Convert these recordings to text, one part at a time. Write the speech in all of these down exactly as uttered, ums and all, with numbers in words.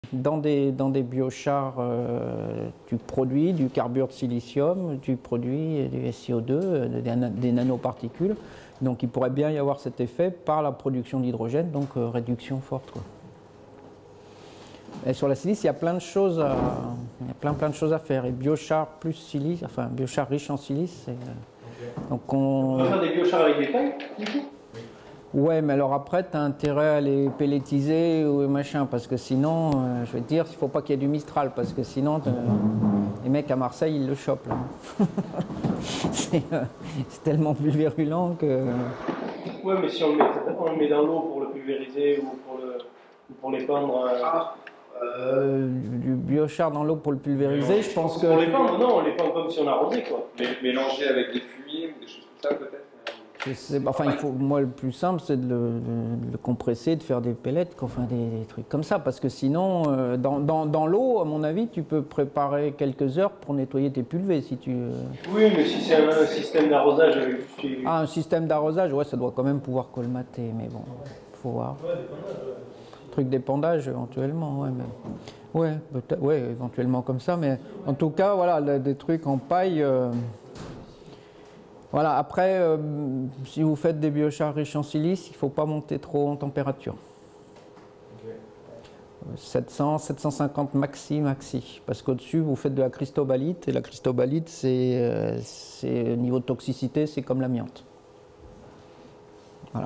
Dans des, dans des biochars, euh, tu produis du carbure de silicium, tu produis du S I O deux, des, des nanoparticules. Donc il pourrait bien y avoir cet effet par la production d'hydrogène, donc euh, réduction forte, quoi. Et sur la silice, il y a plein de choses à, il y a plein, plein de choses à faire. Et biochar plus silice, enfin biochar riche en silice, c'est, okay. Donc on... on peut faire des biochars avec des pailles, du coup ? Ouais, mais alors après, tu as intérêt à les pellétiser ou machin, parce que sinon, euh, je vais te dire, il ne faut pas qu'il y ait du Mistral, parce que sinon, les mecs à Marseille, ils le chopent, là. C'est euh, tellement plus virulent que... Ouais, mais si on le met, on le met dans l'eau pour le pulvériser ou pour, le, ou pour l'épandre... Euh... Ah, euh, du biochar dans l'eau pour le pulvériser, non, je pense que... Pour l'épandre, non, on l'épand comme si on arrosait, quoi. Mais mélanger avec des fumiers ou des choses comme ça, peut-être? Je sais, enfin, il faut, moi, le plus simple, c'est de le, de le compresser, de faire des pellets, enfin, des, des trucs comme ça. Parce que sinon, euh, dans, dans, dans l'eau, à mon avis, tu peux préparer quelques heures pour nettoyer tes pulvés. Si tu... Oui, mais si c'est un, un système d'arrosage avec juste... Ah, un système d'arrosage, ouais, ça doit quand même pouvoir colmater. Mais bon, faut voir. Ouais, d'épandage, ouais. Truc d'épandage, éventuellement, ouais. Mais... Ouais, peut-être, ouais, éventuellement comme ça. Mais en tout cas, voilà, des trucs en paille... Euh... Voilà, après, euh, si vous faites des biochars riches en silice, il ne faut pas monter trop en température. Okay. sept cents, sept cent cinquante maxi, maxi. Parce qu'au-dessus, vous faites de la cristobalite, et la cristobalite, c'est, euh, niveau de toxicité, c'est comme l'amiante. Voilà.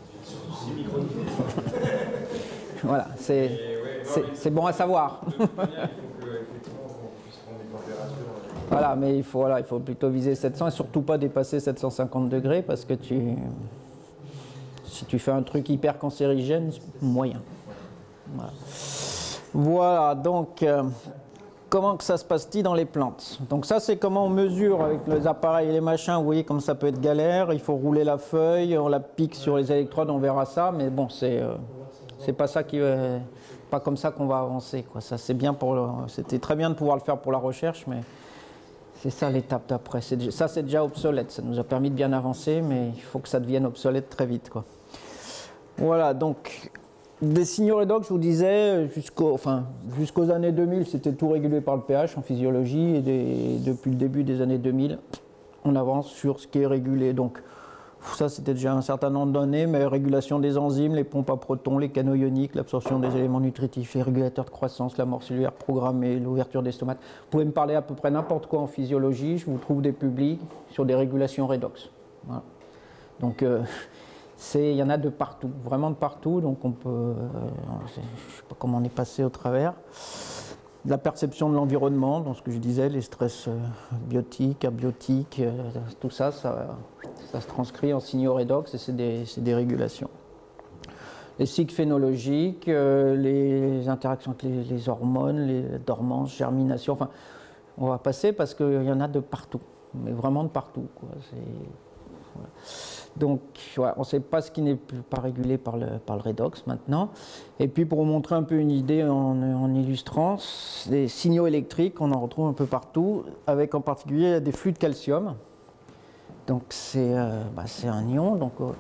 Voilà, c'est ouais, bon à savoir. Voilà, mais il faut, voilà, il faut plutôt viser sept cents et surtout pas dépasser sept cent cinquante degrés parce que tu, si tu fais un truc hyper cancérigène, c'est moyen. Voilà, voilà donc euh, comment que ça se passe-t-il dans les plantes? Donc ça, c'est comment on mesure avec les appareils et les machins. Vous voyez comme ça peut être galère. Il faut rouler la feuille, on la pique sur les électrodes, on verra ça. Mais bon, c'est euh, c'est pas ça qui, euh, pas comme ça qu'on va avancer, quoi. Ça, c'est bien pour, le, c'était très bien de pouvoir le faire pour la recherche, mais c'est ça l'étape d'après. Ça, c'est déjà obsolète. Ça nous a permis de bien avancer, mais il faut que ça devienne obsolète très vite, quoi. Voilà, donc des signaux redox, je vous disais, jusqu'au, enfin, jusqu'aux années deux mille, c'était tout régulé par le pH en physiologie, et des, depuis le début des années deux mille, on avance sur ce qui est régulé. Donc ça, c'était déjà un certain nombre d'années, mais régulation des enzymes, les pompes à protons, les canaux ioniques, l'absorption des éléments nutritifs, les régulateurs de croissance, la mort cellulaire programmée, l'ouverture des stomates. Vous pouvez me parler à peu près n'importe quoi en physiologie, je vous trouve des publics sur des régulations redox. Voilà. Donc, euh, il y en a de partout, vraiment de partout, donc on peut... Euh, je ne sais pas comment on est passé au travers. La perception de l'environnement, dans ce que je disais, les stress euh, biotiques, abiotiques, euh, tout ça, ça, ça se transcrit en signaux redox et c'est des, des régulations. Les cycles phénologiques, euh, les interactions avec les, les hormones, les dormances, germination, enfin, on va passer parce qu'il y en a de partout, mais vraiment de partout, quoi. Voilà. Donc, ouais, on ne sait pas ce qui n'est pas régulé par le, par le redox maintenant. Et puis, pour vous montrer un peu une idée en, en illustrant, les signaux électriques, on en retrouve un peu partout, avec en particulier des flux de calcium. Donc, c'est euh, bah, un ion. Donc, euh,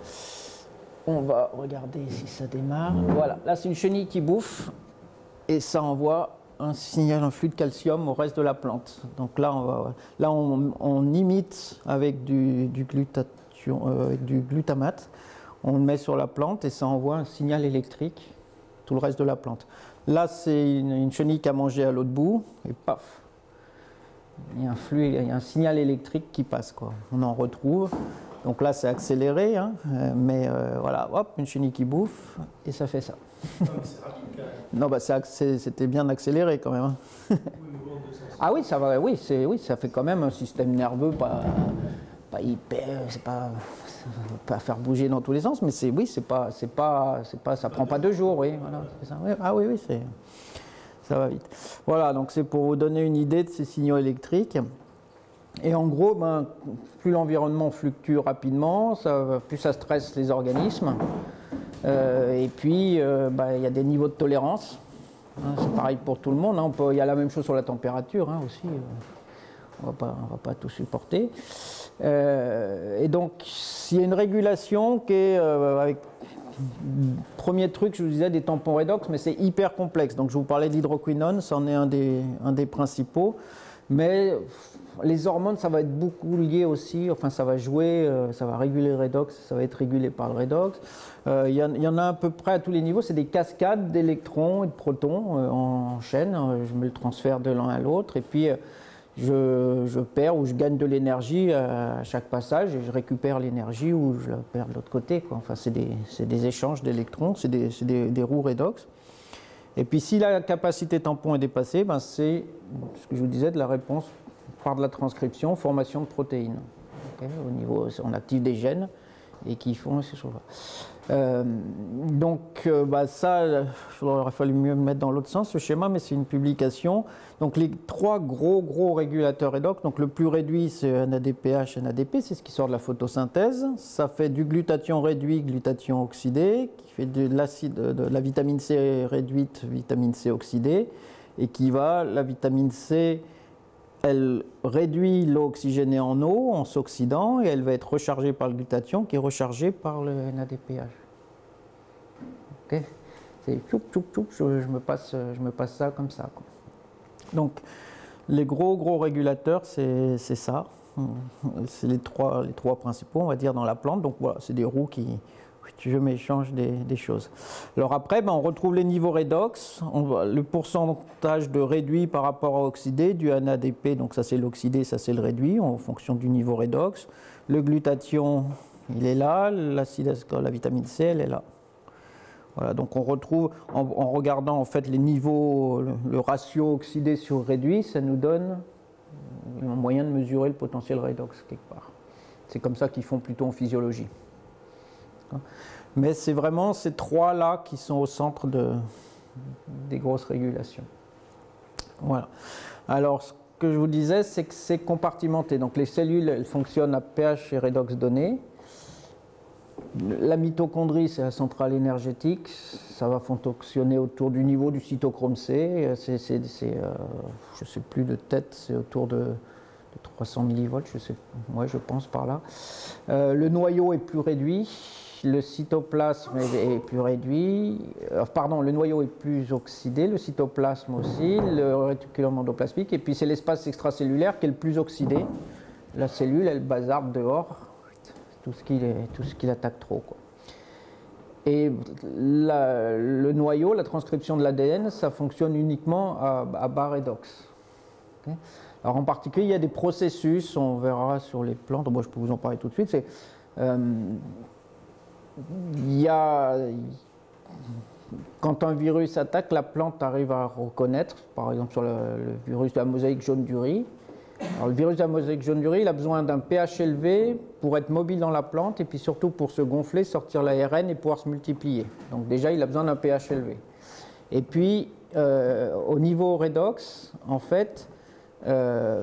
on va regarder si ça démarre. Voilà, là, c'est une chenille qui bouffe et ça envoie un signal, un flux de calcium au reste de la plante. Donc là, on, va, là, on, on imite avec du, du glutate. Euh, du glutamate, on le met sur la plante et ça envoie un signal électrique tout le reste de la plante. Là, c'est une, une chenille qui a mangé à l'autre bout et paf, il y a un flux, il y a un signal électrique qui passe, quoi. On en retrouve. Donc là, c'est accéléré, hein, mais euh, voilà, hop, une chenille qui bouffe et ça fait ça. Non, mais c'est rapide quand même. Non, bah, c'était bien accéléré quand même. Hein. Oui, mais bon, deux sens. Ah oui, ça va, oui, oui, ça fait quand même un système nerveux pas. Pas hyper, c'est pas, pas faire bouger dans tous les sens, mais c'est oui, c'est pas, c'est pas, c'est pas, ça prend pas deux jours, oui, voilà, c'est ça. Oui, ah oui, oui, c'est, ça va vite. Voilà, donc c'est pour vous donner une idée de ces signaux électriques. Et en gros, ben, plus l'environnement fluctue rapidement, ça, plus ça stresse les organismes. Euh, et puis, euh, ben, il y a des niveaux de tolérance. Hein, c'est pareil pour tout le monde. Hein, on peut, il y a la même chose sur la température, hein, aussi. On va pas, on va pas tout supporter. Euh, et donc, s'il y a une régulation qui est, euh, avec, premier truc, je vous disais des tampons redox, mais c'est hyper complexe. Donc je vous parlais de l'hydroquinone, c'en est un des, un des principaux. Mais les hormones, ça va être beaucoup lié aussi, enfin ça va jouer, euh, ça va réguler le redox, ça va être régulé par le redox. Il euh, y, y en a à peu près à tous les niveaux, c'est des cascades d'électrons et de protons euh, en chaîne. Je me le transfère de l'un à l'autre et puis euh, je, je perds ou je gagne de l'énergie à chaque passage et je récupère l'énergie ou je la perds de l'autre côté, quoi. Enfin c'est des, des échanges d'électrons, c'est des, des, des roues redox. Et puis si la capacité tampon est dépassée, ben c'est ce que je vous disais de la réponse par de la transcription, formation de protéines. Okay, au niveau, on active des gènes et qui font ces choses-là. Euh, donc euh, bah ça, il aurait fallu mieux me mettre dans l'autre sens ce schéma, mais c'est une publication. Donc les trois gros gros régulateurs redox, donc le plus réduit c'est N A D P H, N A D P, c'est ce qui sort de la photosynthèse. Ça fait du glutathion réduit, glutathion oxydé, qui fait de l'acide, de la vitamine C réduite, vitamine C oxydée, et qui va, la vitamine C, elle réduit l'eau oxygénée en eau en s'oxydant et elle va être rechargée par le glutathion qui est rechargé par le N A D P H. Okay. C'est tchoup, tchoup, tchoup, je, je, me passe, je me passe ça comme ça, quoi. Donc les gros gros régulateurs, c'est ça. C'est les trois, les trois principaux, on va dire, dans la plante. Donc voilà, c'est des roues qui, je m'échange des, des choses. Alors après, ben, on retrouve les niveaux redox, on voit le pourcentage de réduit par rapport à oxydé du N A D P, donc ça c'est l'oxydé, ça c'est le réduit, en fonction du niveau redox. Le glutathion, il est là, l'acide, la vitamine C, elle est là. Voilà, donc on retrouve, en, en regardant en fait les niveaux, le, le ratio oxydé sur réduit, ça nous donne un moyen de mesurer le potentiel redox quelque part. C'est comme ça qu'ils font plutôt en physiologie. Mais c'est vraiment ces trois-là qui sont au centre de, des grosses régulations. Voilà. Alors, ce que je vous disais, c'est que c'est compartimenté. Donc, les cellules, elles fonctionnent à pH et redox donnés. La mitochondrie, c'est la centrale énergétique. Ça va fonctionner autour du niveau du cytochrome C. C'est, c'est, c'est, euh, je ne sais plus de tête, c'est autour de, de trois cents millivolts, je sais, ouais, je pense par là. Euh, le noyau est plus réduit. Le cytoplasme est plus réduit, euh, pardon, le noyau est plus oxydé, le cytoplasme aussi, le réticulum endoplasmique, et puis c'est l'espace extracellulaire qui est le plus oxydé. La cellule, elle bazarde dehors, tout ce qui, tout ce qui l'attaque trop, quoi. Et la, le noyau, la transcription de l'A D N, ça fonctionne uniquement à, à bas redox. Okay. Alors en particulier, il y a des processus, on verra sur les plantes, moi je peux vous en parler tout de suite, c'est... Euh, Il y a, quand un virus attaque, la plante arrive à reconnaître, par exemple sur le, le virus de la mosaïque jaune du riz. Alors, le virus de la mosaïque jaune du riz, il a besoin d'un pH élevé pour être mobile dans la plante et puis surtout pour se gonfler, sortir l'A R N et pouvoir se multiplier. Donc déjà, il a besoin d'un pH élevé. Et puis, euh, au niveau redox, en fait, euh,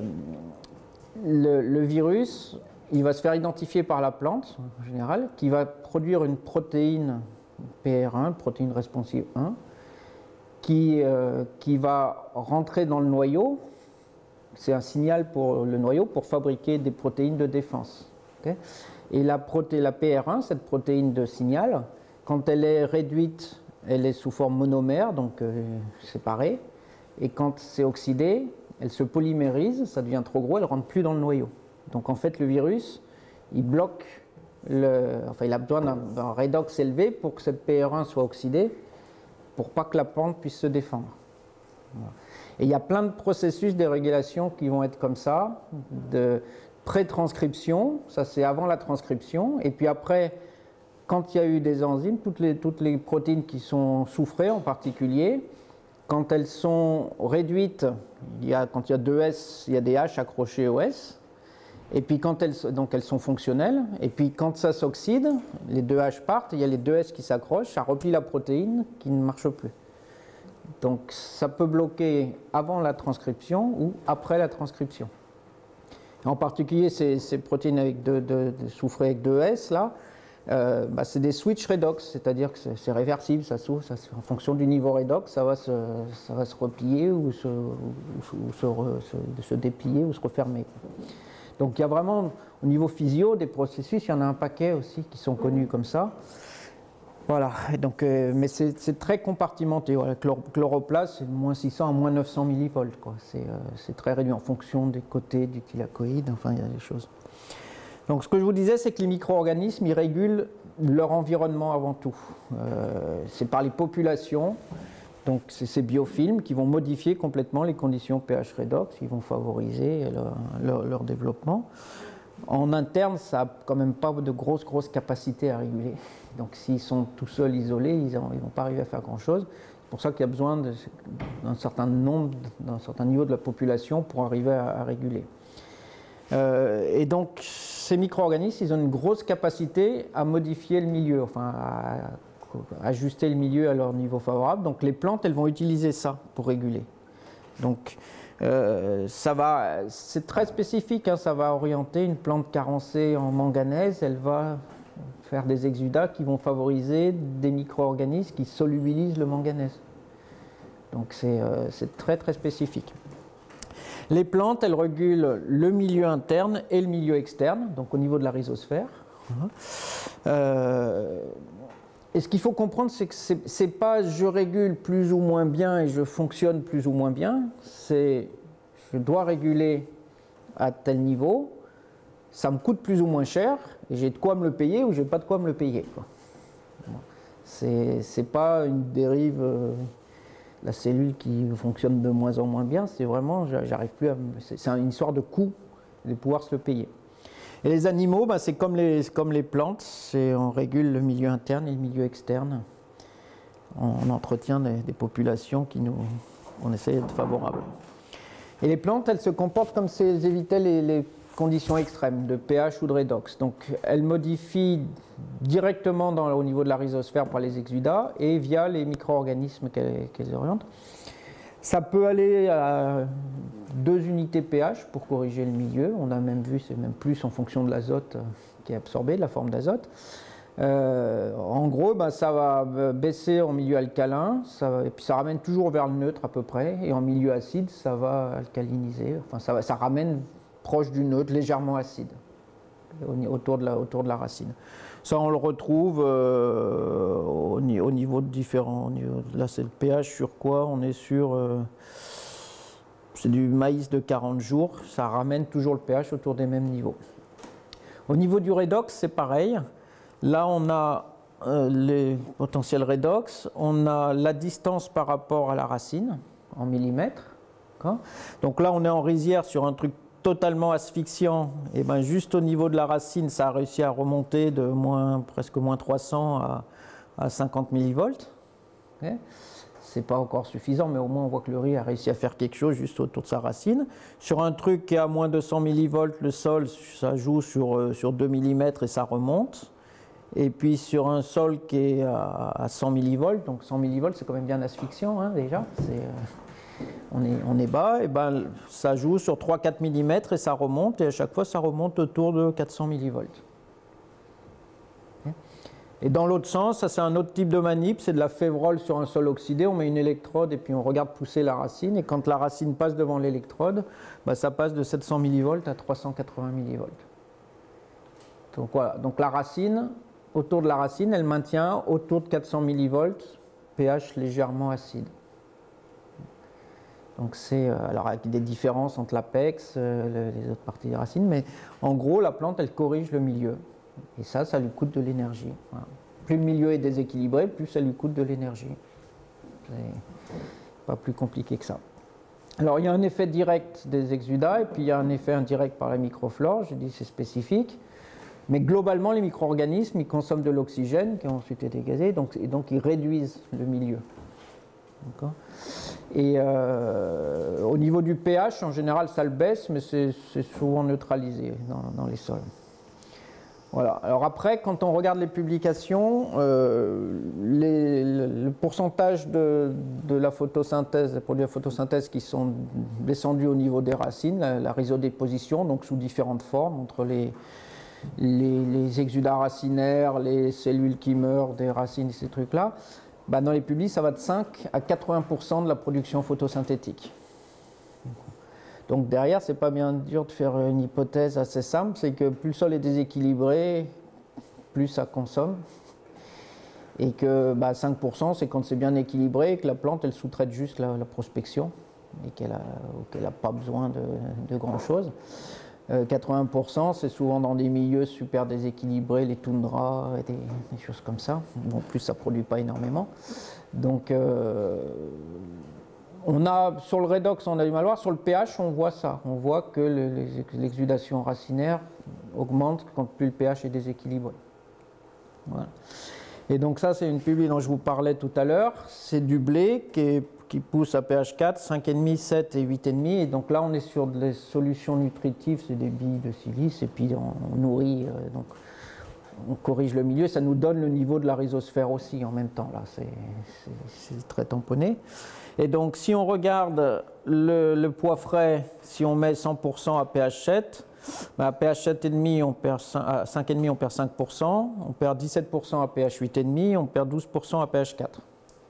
le, le virus... il va se faire identifier par la plante, en général, qui va produire une protéine P R un, protéine responsive un, qui, euh, qui va rentrer dans le noyau. C'est un signal pour le noyau pour fabriquer des protéines de défense. Okay. Et la, proté la P R un, cette protéine de signal, quand elle est réduite, elle est sous forme monomère, donc euh, séparée. Et quand c'est oxydé, elle se polymérise, ça devient trop gros, elle ne rentre plus dans le noyau. Donc en fait, le virus, il bloque, le, enfin il a besoin d'un redox élevé pour que cette P R un soit oxydée, pour pas que la plante puisse se défendre. Voilà. Et il y a plein de processus de régulation qui vont être comme ça, de pré-transcription, ça c'est avant la transcription, et puis après, quand il y a eu des enzymes, toutes les, toutes les protéines qui sont soufrées en particulier, quand elles sont réduites, il y a, quand il y a deux S, il y a des H accrochés au S. Et puis quand elles, donc elles sont fonctionnelles, et puis quand ça s'oxyde, les deux H partent, il y a les deux S qui s'accrochent, ça replie la protéine qui ne marche plus. Donc ça peut bloquer avant la transcription ou après la transcription. En particulier ces, ces protéines avec deux, deux, deux, soufrées avec deux S là, euh, bah, c'est des switch redox, c'est-à-dire que c'est réversible, ça s'ouvre, ça, en fonction du niveau redox, ça va se, ça va se replier ou, se, ou, ou se, re, se, se déplier ou se refermer. Donc il y a vraiment, au niveau physio, des processus, il y en a un paquet aussi qui sont connus comme ça. Voilà, et donc, euh, mais c'est très compartimenté. Voilà, chlor chloroplast, c'est moins six cents à moins neuf cents millivolts. C'est euh, très réduit en fonction des côtés du thylakoïde, enfin il y a des choses. Donc ce que je vous disais, c'est que les micro-organismes, ils régulent leur environnement avant tout. Euh, c'est par les populations, donc c'est ces biofilms qui vont modifier complètement les conditions pH redox, qui vont favoriser leur, leur, leur développement. En interne, ça n'a quand même pas de grosse, grosse capacité à réguler. Donc s'ils sont tout seuls, isolés, ils ne vont pas arriver à faire grand-chose. C'est pour ça qu'il y a besoin d'un certain nombre, d'un certain niveau de la population pour arriver à, à réguler. Euh, et donc, ces micro-organismes, ils ont une grosse capacité à modifier le milieu, enfin à, à ajuster le milieu à leur niveau favorable. Donc les plantes, elles vont utiliser ça pour réguler. Donc euh, ça va, c'est très spécifique, hein, ça va orienter une plante carencée en manganèse, elle va faire des exudats qui vont favoriser des micro-organismes qui solubilisent le manganèse. Donc c'est euh, très très spécifique. Les plantes, elles régulent le milieu interne et le milieu externe, donc au niveau de la rhizosphère. Euh, et ce qu'il faut comprendre, c'est que ce n'est pas je régule plus ou moins bien et je fonctionne plus ou moins bien, c'est je dois réguler à tel niveau, ça me coûte plus ou moins cher, et j'ai de quoi me le payer ou j'ai pas de quoi me le payer. C'est pas une dérive... Euh, la cellule qui fonctionne de moins en moins bien, c'est vraiment, j'arrive plus à... C'est une histoire de coût, de pouvoir se le payer. Et les animaux, ben, c'est comme les, comme les plantes, on régule le milieu interne et le milieu externe. On, on entretient des, des populations qui nous... on essaie d'être favorables. Et les plantes, elles se comportent comme si elles évitaient les, les conditions extrêmes de pH ou de redox. Donc elles modifient directement dans, au niveau de la rhizosphère par les exudats et via les micro-organismes qu'elles qu'elles orientent. Ça peut aller à deux unités pH pour corriger le milieu. On a même vu, c'est même plus en fonction de l'azote qui est absorbé, de la forme d'azote. Euh, en gros, ben, ça va baisser en milieu alcalin, ça va, et puis ça ramène toujours vers le neutre à peu près, et en milieu acide, ça va alcaliniser, enfin ça, va, ça ramène proche du neutre, légèrement acide, autour de la, autour de la racine. Ça, on le retrouve euh, au, au niveau de différents... Niveau, là, c'est le pH sur quoi? On est sur... Euh, c'est du maïs de quarante jours, ça ramène toujours le pH autour des mêmes niveaux. Au niveau du redox, c'est pareil. Là, on a euh, les potentiels redox, on a la distance par rapport à la racine, en millimètres. Donc là, on est en rizière sur un truc totalement asphyxiant, et ben juste au niveau de la racine, ça a réussi à remonter de moins, presque moins trois cents à, à cinquante millivolts. Okay. C'est pas encore suffisant, mais au moins on voit que le riz a réussi à faire quelque chose juste autour de sa racine. Sur un truc qui est à moins deux cents millivolts, le sol, ça joue sur, sur deux millimètres et ça remonte. Et puis sur un sol qui est à, à cent millivolts, donc cent millivolts c'est quand même bien asphyxiant hein, déjà, c'est... Euh... On est, on est bas, et ben ça joue sur trois à quatre millimètres et ça remonte, et à chaque fois ça remonte autour de quatre cents millivolts. Et dans l'autre sens, ça c'est un autre type de manip, c'est de la févrole sur un sol oxydé, on met une électrode et puis on regarde pousser la racine, et quand la racine passe devant l'électrode, ben, ça passe de sept cents millivolts à trois cent quatre-vingts millivolts. Donc voilà, donc la racine, autour de la racine, elle maintient autour de quatre cents millivolts, pH légèrement acide. Donc c'est, alors avec des différences entre l'apex, euh, les autres parties des racines, mais en gros la plante elle corrige le milieu. Et ça, ça lui coûte de l'énergie. Voilà. Plus le milieu est déséquilibré, plus ça lui coûte de l'énergie. C'est pas plus compliqué que ça. Alors il y a un effet direct des exudats, et puis il y a un effet indirect par la microflore, je dis c'est spécifique. Mais globalement les micro-organismes, ils consomment de l'oxygène qui a ensuite été gazé, donc, et donc ils réduisent le milieu. Et euh, au niveau du pH, en général, ça le baisse, mais c'est souvent neutralisé dans, dans les sols. Voilà. Alors après, quand on regarde les publications, euh, les, le, le pourcentage de, de la photosynthèse, des produits de photosynthèse qui sont descendus au niveau des racines, la, la rhizodéposition, donc sous différentes formes, entre les, les, les exudats racinaires, les cellules qui meurent des racines et ces trucs-là, bah dans les publis, ça va de cinq à quatre-vingts pour cent de la production photosynthétique. Donc derrière, c'est pas bien dur de faire une hypothèse assez simple, c'est que plus le sol est déséquilibré, plus ça consomme. Et que bah, cinq pour cent, c'est quand c'est bien équilibré et que la plante, elle sous-traite juste la, la prospection et qu'elle n'a qu'elle pas besoin de, de grand-chose. Euh, quatre-vingts pour cent, c'est souvent dans des milieux super déséquilibrés, les toundras, et des, des choses comme ça. Bon, en plus, ça ne produit pas énormément. Donc, euh, on a, sur le redox, on a du mal à voir. Sur le pH, on voit ça. On voit que l'exudation racinaire augmente quand plus le pH est déséquilibré. Voilà. Et donc ça, c'est une publi dont je vous parlais tout à l'heure. C'est du blé qui, est, qui pousse à pH quatre, cinq virgule cinq, sept et huit virgule cinq. Et donc là, on est sur des solutions nutritives, c'est des billes de silice, et puis on, on nourrit, euh, donc on corrige le milieu. Ça nous donne le niveau de la rhizosphère aussi en même temps. Là, c'est très tamponné. Et donc, si on regarde le, le pois frais, si on met cent pour cent à pH sept, ben à pH sept virgule cinq, on perd à cinq virgule cinq, on perd cinq pour cent, on perd dix-sept pour cent à pH huit virgule cinq, on perd douze pour cent à pH quatre.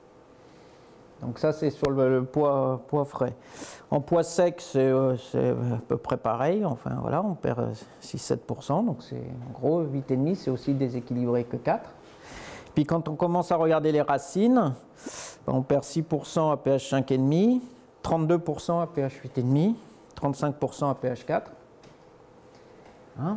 Donc ça, c'est sur le, le pois, pois frais. En pois sec, c'est euh, à peu près pareil. Enfin, voilà, on perd six à sept pour cent. Donc c'est en gros, huit virgule cinq, c'est aussi déséquilibré que quatre. Puis quand on commence à regarder les racines, ben on perd six pour cent à pH cinq virgule cinq, trente-deux pour cent à pH huit virgule cinq, trente-cinq pour cent à pH quatre. Hein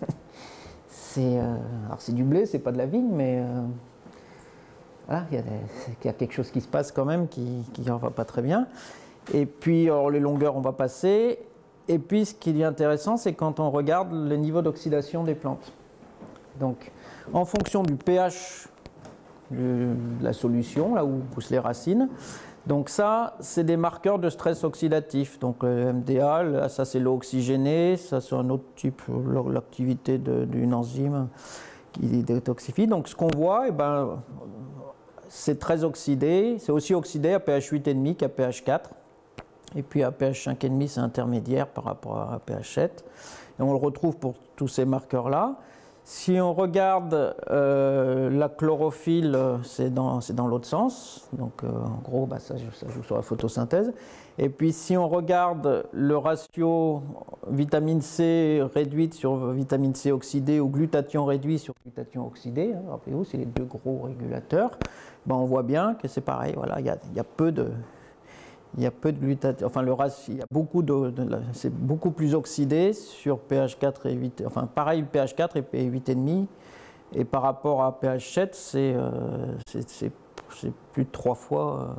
c'est euh, du blé, c'est pas de la vigne, mais euh, voilà, il y, y a quelque chose qui se passe quand même qui ne va pas très bien. Et puis, alors, les longueurs, on va passer. Et puis, ce qui est intéressant, c'est quand on regarde le niveau d'oxydation des plantes. Donc, en fonction du pH de la solution, là où poussent les racines, donc ça, c'est des marqueurs de stress oxydatif. Donc le M D A, là, ça c'est l'eau oxygénée, ça c'est un autre type, l'activité d'une enzyme qui détoxifie. Donc ce qu'on voit, eh ben, c'est très oxydé, c'est aussi oxydé à pH huit virgule cinq qu'à pH quatre. Et puis à pH cinq virgule cinq, c'est intermédiaire par rapport à pH sept. Et on le retrouve pour tous ces marqueurs-là. Si on regarde euh, la chlorophylle, c'est dans, dans l'autre sens. Donc euh, en gros, bah, ça, ça joue sur la photosynthèse. Et puis si on regarde le ratio vitamine C réduite sur vitamine C oxydée ou glutathion réduit sur glutathion oxydée, hein, rappelez-vous, c'est les deux gros régulateurs, ben, on voit bien que c'est pareil. Voilà, il y a, il y a peu de... Il y a peu de glutathion, enfin le ratio, il y a beaucoup de, de c'est beaucoup plus oxydé sur pH quatre et huit, enfin pareil pH quatre et huit virgule cinq, et par rapport à pH sept, c'est euh, plus de trois fois,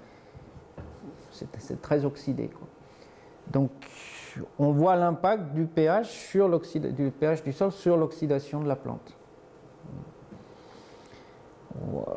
euh, c'est très oxydé, quoi. Donc on voit l'impact du pH sur du pH du sol sur l'oxydation de la plante. Voilà.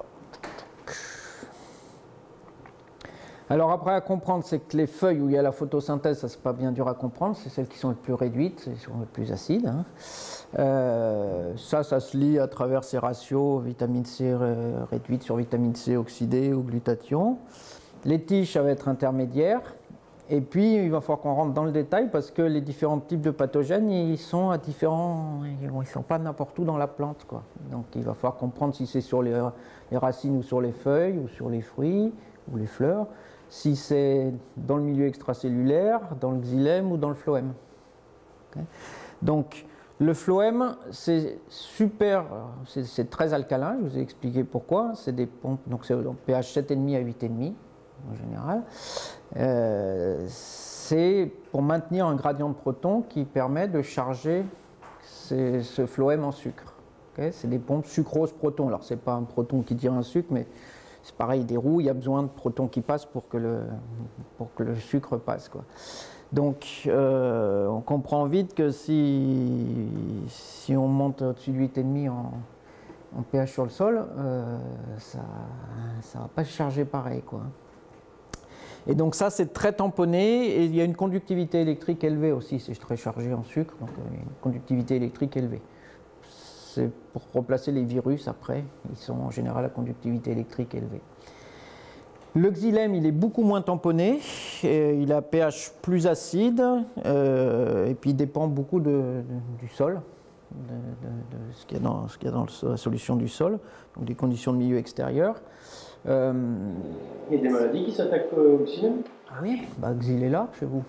Alors après à comprendre, c'est que les feuilles où il y a la photosynthèse, ça c'est pas bien dur à comprendre, c'est celles qui sont les plus réduites, qui sont les plus acides. Hein. Euh, ça, ça se lit à travers ces ratios vitamine C réduite sur vitamine C oxydée ou glutathion. Les tiges, ça va être intermédiaire. Et puis il va falloir qu'on rentre dans le détail parce que les différents types de pathogènes, ils sont à différents, ils ne sont pas n'importe où dans la plante, quoi. Donc il va falloir comprendre si c'est sur les, les racines ou sur les feuilles ou sur les fruits ou les fleurs. Si c'est dans le milieu extracellulaire, dans le xylème ou dans le phloème. Okay. Donc le phloème, c'est super, c'est très alcalin, je vous ai expliqué pourquoi. C'est des pompes, donc c'est pH sept virgule cinq à huit virgule cinq en général. Euh, c'est pour maintenir un gradient de protons qui permet de charger ces, ce phloème en sucre. Okay. C'est des pompes sucrose-proton. Alors c'est pas un proton qui tire un sucre, mais c'est pareil, des roues, il y a besoin de protons qui passent pour que le, pour que le sucre passe, quoi. Donc, euh, on comprend vite que si, si on monte au-dessus de huit virgule cinq en, en pH sur le sol, euh, ça ne va pas se charger pareil, quoi. Et donc ça, c'est très tamponné, et il y a une conductivité électrique élevée aussi, c'est très chargé en sucre, donc il y a une conductivité électrique élevée. C'est pour remplacer les virus après, ils sont en général à conductivité électrique élevée. Le xylème, il est beaucoup moins tamponné, et il a pH plus acide, euh, et puis il dépend beaucoup de, de, du sol, de, de, de ce qu'il y a dans, ce qu'il y a dans la solution du sol, donc des conditions de milieu extérieur. Euh, il y a des maladies qui s'attaquent au xylème? Ah oui, bah, xyléla chez vous.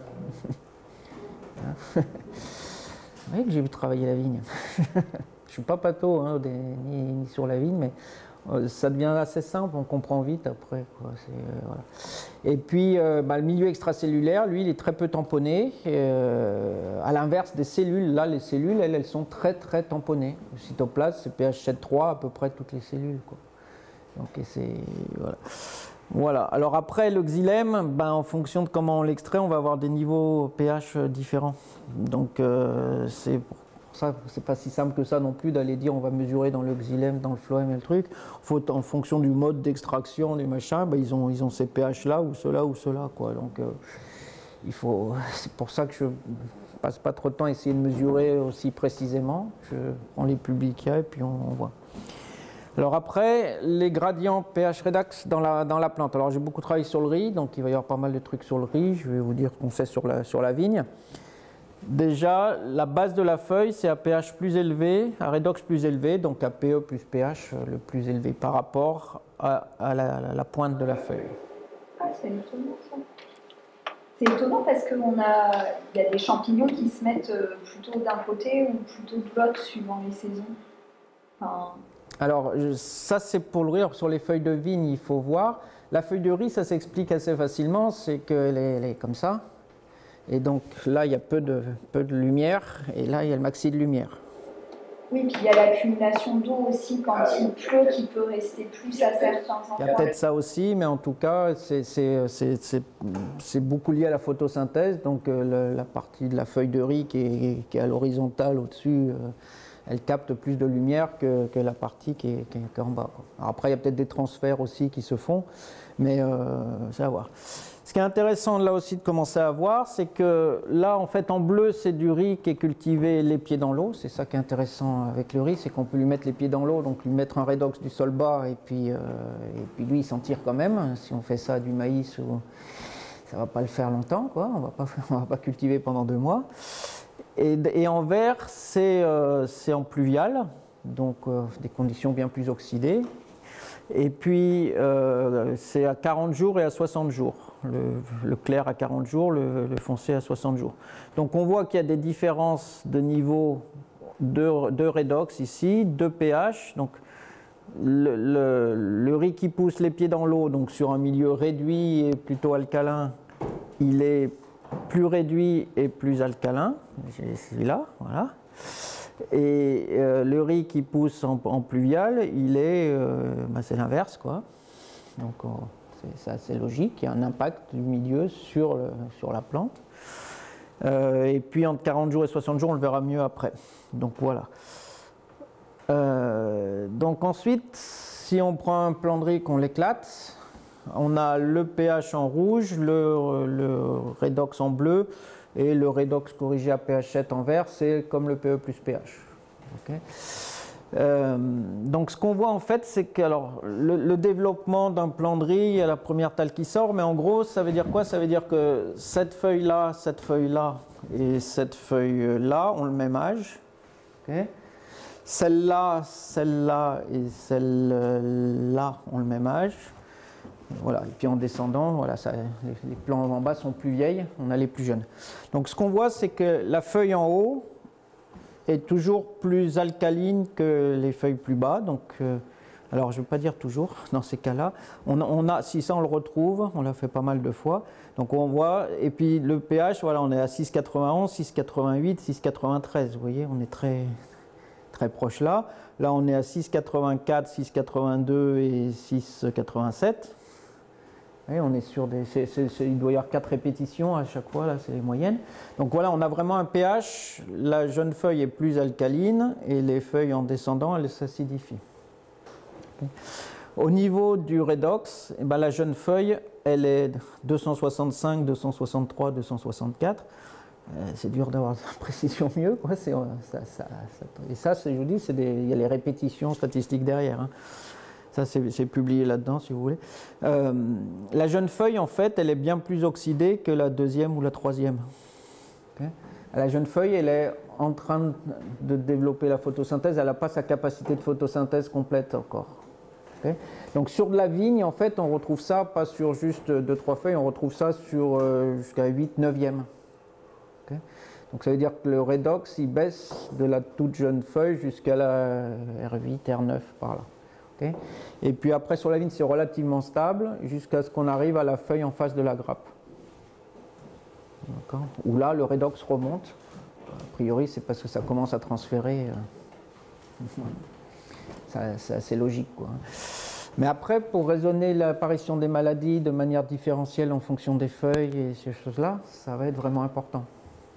Vous voyez que j'ai vu travailler la vigne. Je ne suis pas pâteau, hein, des, ni, ni sur la vigne, mais Ça devient assez simple, on comprend vite après, quoi. Euh, voilà. Et puis, euh, bah, le milieu extracellulaire, lui, il est très peu tamponné. Euh, à l'inverse des cellules, là, les cellules, elles, elles sont très, très tamponnées. Le cytoplasme, c'est pH sept virgule trois à peu près toutes les cellules, quoi. Donc, c'est... Voilà. Voilà. Alors après, le xylème, ben, en fonction de comment on l'extrait, on va avoir des niveaux pH différents. Donc, euh, c'est pour ça, c'est pas si simple que ça non plus d'aller dire on va mesurer dans le xylème, dans le phloème et le truc. Faut, en fonction du mode d'extraction, des machins, ben, ils ont, ils ont ces pH là ou ceux-là ou ceux-là, quoi. Donc, euh, il faut. C'est pour ça que je passe pas trop de temps à essayer de mesurer aussi précisément. Je prends les publica et puis on, on voit. Alors après, les gradients pH redox dans la, dans la plante. Alors j'ai beaucoup travaillé sur le riz, donc il va y avoir pas mal de trucs sur le riz. Je vais vous dire ce qu'on sait sur la, sur la vigne. Déjà, la base de la feuille, c'est à pH plus élevé, à redox plus élevé, donc à P E plus pH le plus élevé par rapport à, à, la, à la pointe de la feuille. Ah, c'est étonnant ça. C'est étonnant parce qu'il y a des champignons qui se mettent plutôt d'un côté ou plutôt de l'autre suivant les saisons. Enfin... Alors, ça c'est pour le riz. Alors, sur les feuilles de vigne, il faut voir. La feuille de riz, ça s'explique assez facilement, c'est qu'elle est, elle est comme ça. Et donc là, il y a peu de, peu de lumière, et là, il y a le maxi de lumière. Oui, puis il y a l'accumulation d'eau aussi quand il pleut qui peut rester plus à certains endroits. Il y a peut-être ça aussi, mais en tout cas, c'est beaucoup lié à la photosynthèse. Donc euh, le, la partie de la feuille de riz qui est, qui est à l'horizontale au-dessus, euh, elle capte plus de lumière que, que la partie qui est, qui est en bas. Alors après, il y a peut-être des transferts aussi qui se font, mais euh, c'est à voir. Ce qui est intéressant là aussi de commencer à voir, c'est que là, en fait, en bleu, c'est du riz qui est cultivé les pieds dans l'eau. C'est ça qui est intéressant avec le riz, c'est qu'on peut lui mettre les pieds dans l'eau, donc lui mettre un redox du sol bas, et puis, euh, et puis lui, il s'en tire quand même. Si on fait ça du maïs, ou... ça ne va pas le faire longtemps, quoi. On ne va pas cultiver pendant deux mois. Et, et en vert, c'est euh, en pluvial, donc euh, des conditions bien plus oxydées. Et puis, euh, c'est à quarante jours et à soixante jours. Le, le clair à quarante jours, le, le foncé à soixante jours. Donc, on voit qu'il y a des différences de niveau de, de redox ici, de pH. Donc, le, le, le riz qui pousse les pieds dans l'eau, donc sur un milieu réduit et plutôt alcalin, il est plus réduit et plus alcalin. J'ai celui-là, voilà. Et euh, le riz qui pousse en, en pluvial, il est, euh, bah c'est l'inverse, quoi. Donc oh, c'est assez logique, il y a un impact du milieu sur, le, sur la plante. Euh, et puis entre quarante jours et soixante jours, on le verra mieux après. Donc voilà. Euh, donc ensuite, si on prend un plan de riz qu'on l'éclate, on a le pH en rouge, le, le redox en bleu, et le redox corrigé à pH sept en vert, c'est comme le P E plus pH. Okay. Euh, donc ce qu'on voit en fait, c'est que alors, le, le développement d'un plan de riz, il y a la première tale qui sort, mais en gros, ça veut dire quoi? Ça veut dire que cette feuille-là, cette feuille-là et cette feuille-là ont le même âge. Okay. Celle-là, celle-là et celle-là ont le même âge. Voilà. Et puis en descendant, voilà, ça, les, les plants en bas sont plus vieilles, on a les plus jeunes. Donc ce qu'on voit, c'est que la feuille en haut est toujours plus alcaline que les feuilles plus bas. Donc, euh, alors je ne veux pas dire toujours, dans ces cas-là. On, on a, si ça on le retrouve, on l'a fait pas mal de fois. Donc on voit, et puis le pH, voilà, on est à six virgule quatre-vingt-onze, six virgule quatre-vingt-huit, six virgule quatre-vingt-treize. Vous voyez, on est très, très proche là. Là on est à six virgule quatre-vingt-quatre, six virgule quatre-vingt-deux et six virgule quatre-vingt-sept. Oui, on est sur des, c'est, c'est, c'est, il doit y avoir quatre répétitions à chaque fois, là c'est les moyennes. Donc voilà, on a vraiment un pH, la jeune feuille est plus alcaline et les feuilles en descendant, elles s'acidifient. Okay. Au niveau du redox, eh ben, la jeune feuille, elle est deux cent soixante-cinq, deux cent soixante-trois, deux cent soixante-quatre. Euh, c'est dur d'avoir une précision mieux, quoi. C'est, ça, ça, ça, et ça, je vous dis, c'est des, il y a les répétitions statistiques derrière. Hein. Ça, c'est publié là-dedans, si vous voulez. Euh, la jeune feuille, en fait, elle est bien plus oxydée que la deuxième ou la troisième. Okay. La jeune feuille, elle est en train de développer la photosynthèse. Elle n'a pas sa capacité de photosynthèse complète encore. Okay. Donc, sur de la vigne, en fait, on retrouve ça, pas sur juste deux trois feuilles, on retrouve ça sur euh, jusqu'à huit neuvième. Okay. Donc, ça veut dire que le redox, il baisse de la toute jeune feuille jusqu'à la R huit, R neuf, par là. Okay. Et puis après sur la vigne c'est relativement stable jusqu'à ce qu'on arrive à la feuille en face de la grappe. Où là le redox remonte. A priori c'est parce que ça commence à transférer. C'est assez logique, quoi. Mais après, pour raisonner l'apparition des maladies de manière différentielle en fonction des feuilles et ces choses-là, ça va être vraiment important.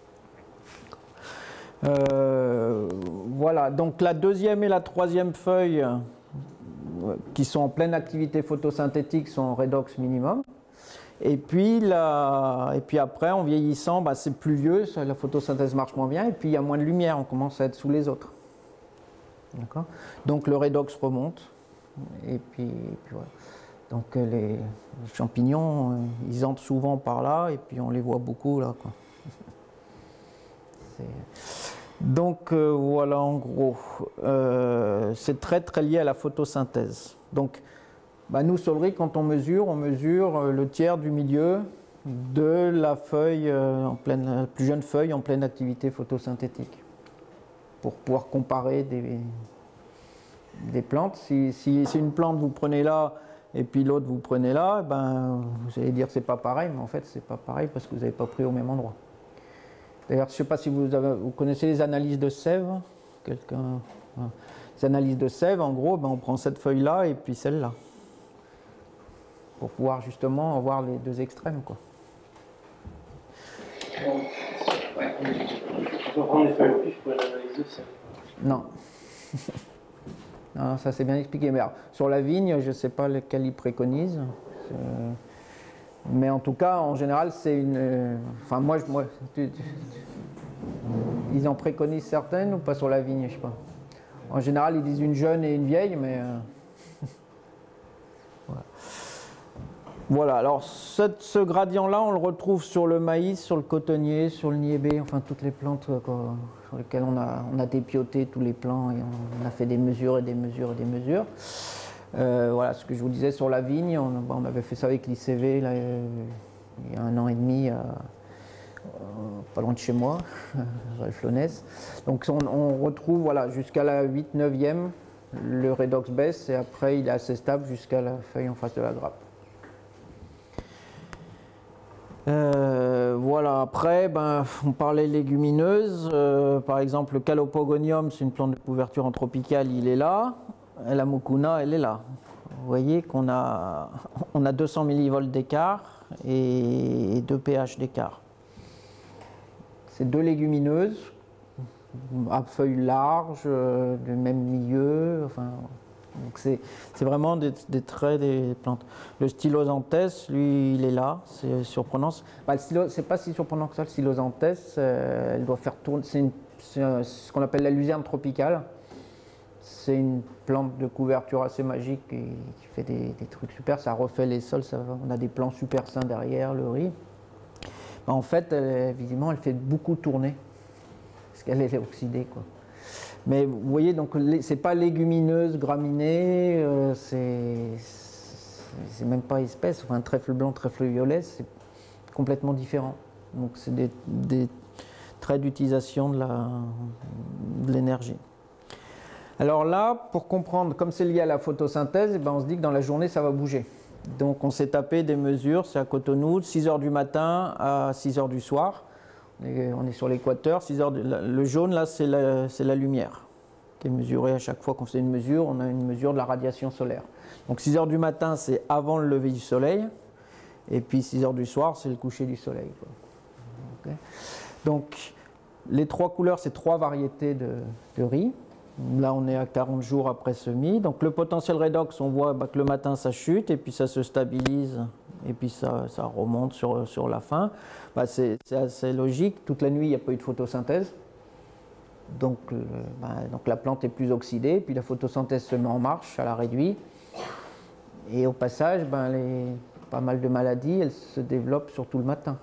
Euh, voilà, donc la deuxième et la troisième feuille qui sont en pleine activité photosynthétique sont en redox minimum. Et puis, la, et puis après, en vieillissant, bah, c'est plus vieux, la photosynthèse marche moins bien, et puis il y a moins de lumière, on commence à être sous les autres. Donc le redox remonte, et puis, et puis voilà. Donc les, les champignons, ils entrent souvent par là, et puis on les voit beaucoup là, quoi. Donc euh, voilà en gros, euh, c'est très très lié à la photosynthèse. Donc bah, nous sur le riz, quand on mesure, on mesure le tiers du milieu de la feuille, euh, en pleine, la plus jeune feuille en pleine activité photosynthétique, pour pouvoir comparer des, des plantes. Si, si, si une plante vous prenez là et puis l'autre vous prenez là, ben, vous allez dire que c'est pas pareil, mais en fait c'est pas pareil parce que vous n'avez pas pris au même endroit. D'ailleurs, je ne sais pas si vous, avez, vous connaissez les analyses de sève. Quelqu'un, les analyses de sève, en gros, ben, on prend cette feuille-là et puis celle-là, pour pouvoir justement avoir les deux extrêmes, quoi. Ouais. On peut prendre des feuilles au pif pour l'analyse de sève. Non. Non, ça c'est bien expliqué. Mais alors, sur la vigne, je ne sais pas lequel ils préconisent. Euh, mais en tout cas, en général, c'est une. Euh, enfin, moi, je, moi tu, tu, ils en préconisent certaines ou pas sur la vigne, je sais pas. En général, ils disent une jeune et une vieille, mais. Euh, voilà. Voilà. Alors, ce, ce gradient-là, on le retrouve sur le maïs, sur le cotonnier, sur le niébé, enfin toutes les plantes quoi, sur lesquelles on a, on a dépioté tous les plants et on, on a fait des mesures et des mesures et des mesures. Euh, voilà ce que je vous disais sur la vigne, on, on avait fait ça avec l'I C V là, euh, il y a un an et demi, euh, euh, pas loin de chez moi, à Flonès. Donc on, on retrouve voilà, jusqu'à la huit neuvième, le redox baisse et après il est assez stable jusqu'à la feuille en face de la grappe. Euh, voilà, après, ben, on parlait légumineuses. Euh, par exemple, le Calopogonium, c'est une plante de couverture tropicale, il est là. Et la Mucuna, elle est là. Vous voyez qu'on a, on a deux cents millivolts d'écart et deux pH d'écart. C'est deux légumineuses, à feuilles larges, euh, du même milieu. Enfin, donc c'est vraiment des, des traits des plantes. Le Stylosanthes, lui, il est là, c'est surprenant. Bah, c'est pas si surprenant que ça, le Stylosanthes, euh, elle doit faire tourner, c'est ce qu'on appelle la luzerne tropicale. C'est une plante de couverture assez magique et qui fait des, des trucs super, ça refait les sols, ça, on a des plants super sains derrière, le riz. Bah, en fait, elle, visiblement, elle fait beaucoup tourner, parce qu'elle est oxydée, quoi. Mais vous voyez, donc c'est pas légumineuse, graminée, euh, c'est même pas espèce. Enfin, un trèfle blanc, trèfle violet, c'est complètement différent. Donc c'est des, des traits d'utilisation de l'énergie. Alors là, pour comprendre, comme c'est lié à la photosynthèse, eh ben on se dit que dans la journée, ça va bouger. Donc on s'est tapé des mesures, c'est à Cotonou, de six heures du matin à six heures du soir. On est sur l'équateur, six heures de, le jaune là c'est la, la lumière qui est mesurée à chaque fois qu'on fait une mesure, on a une mesure de la radiation solaire. Donc six heures du matin c'est avant le lever du soleil et puis six heures du soir c'est le coucher du soleil, quoi. Okay. Donc les trois couleurs c'est trois variétés de, de riz. Là on est à quarante jours après semis. Donc le potentiel redox on voit bah, que le matin ça chute et puis ça se stabilise. Et puis ça, ça remonte sur, sur la fin. Bah c'est assez logique. Toute la nuit, il n'y a pas eu de photosynthèse. Donc, euh, bah, donc la plante est plus oxydée. Puis la photosynthèse se met en marche, ça la réduit. Et au passage, bah, les, pas mal de maladies, elles se développent surtout le matin.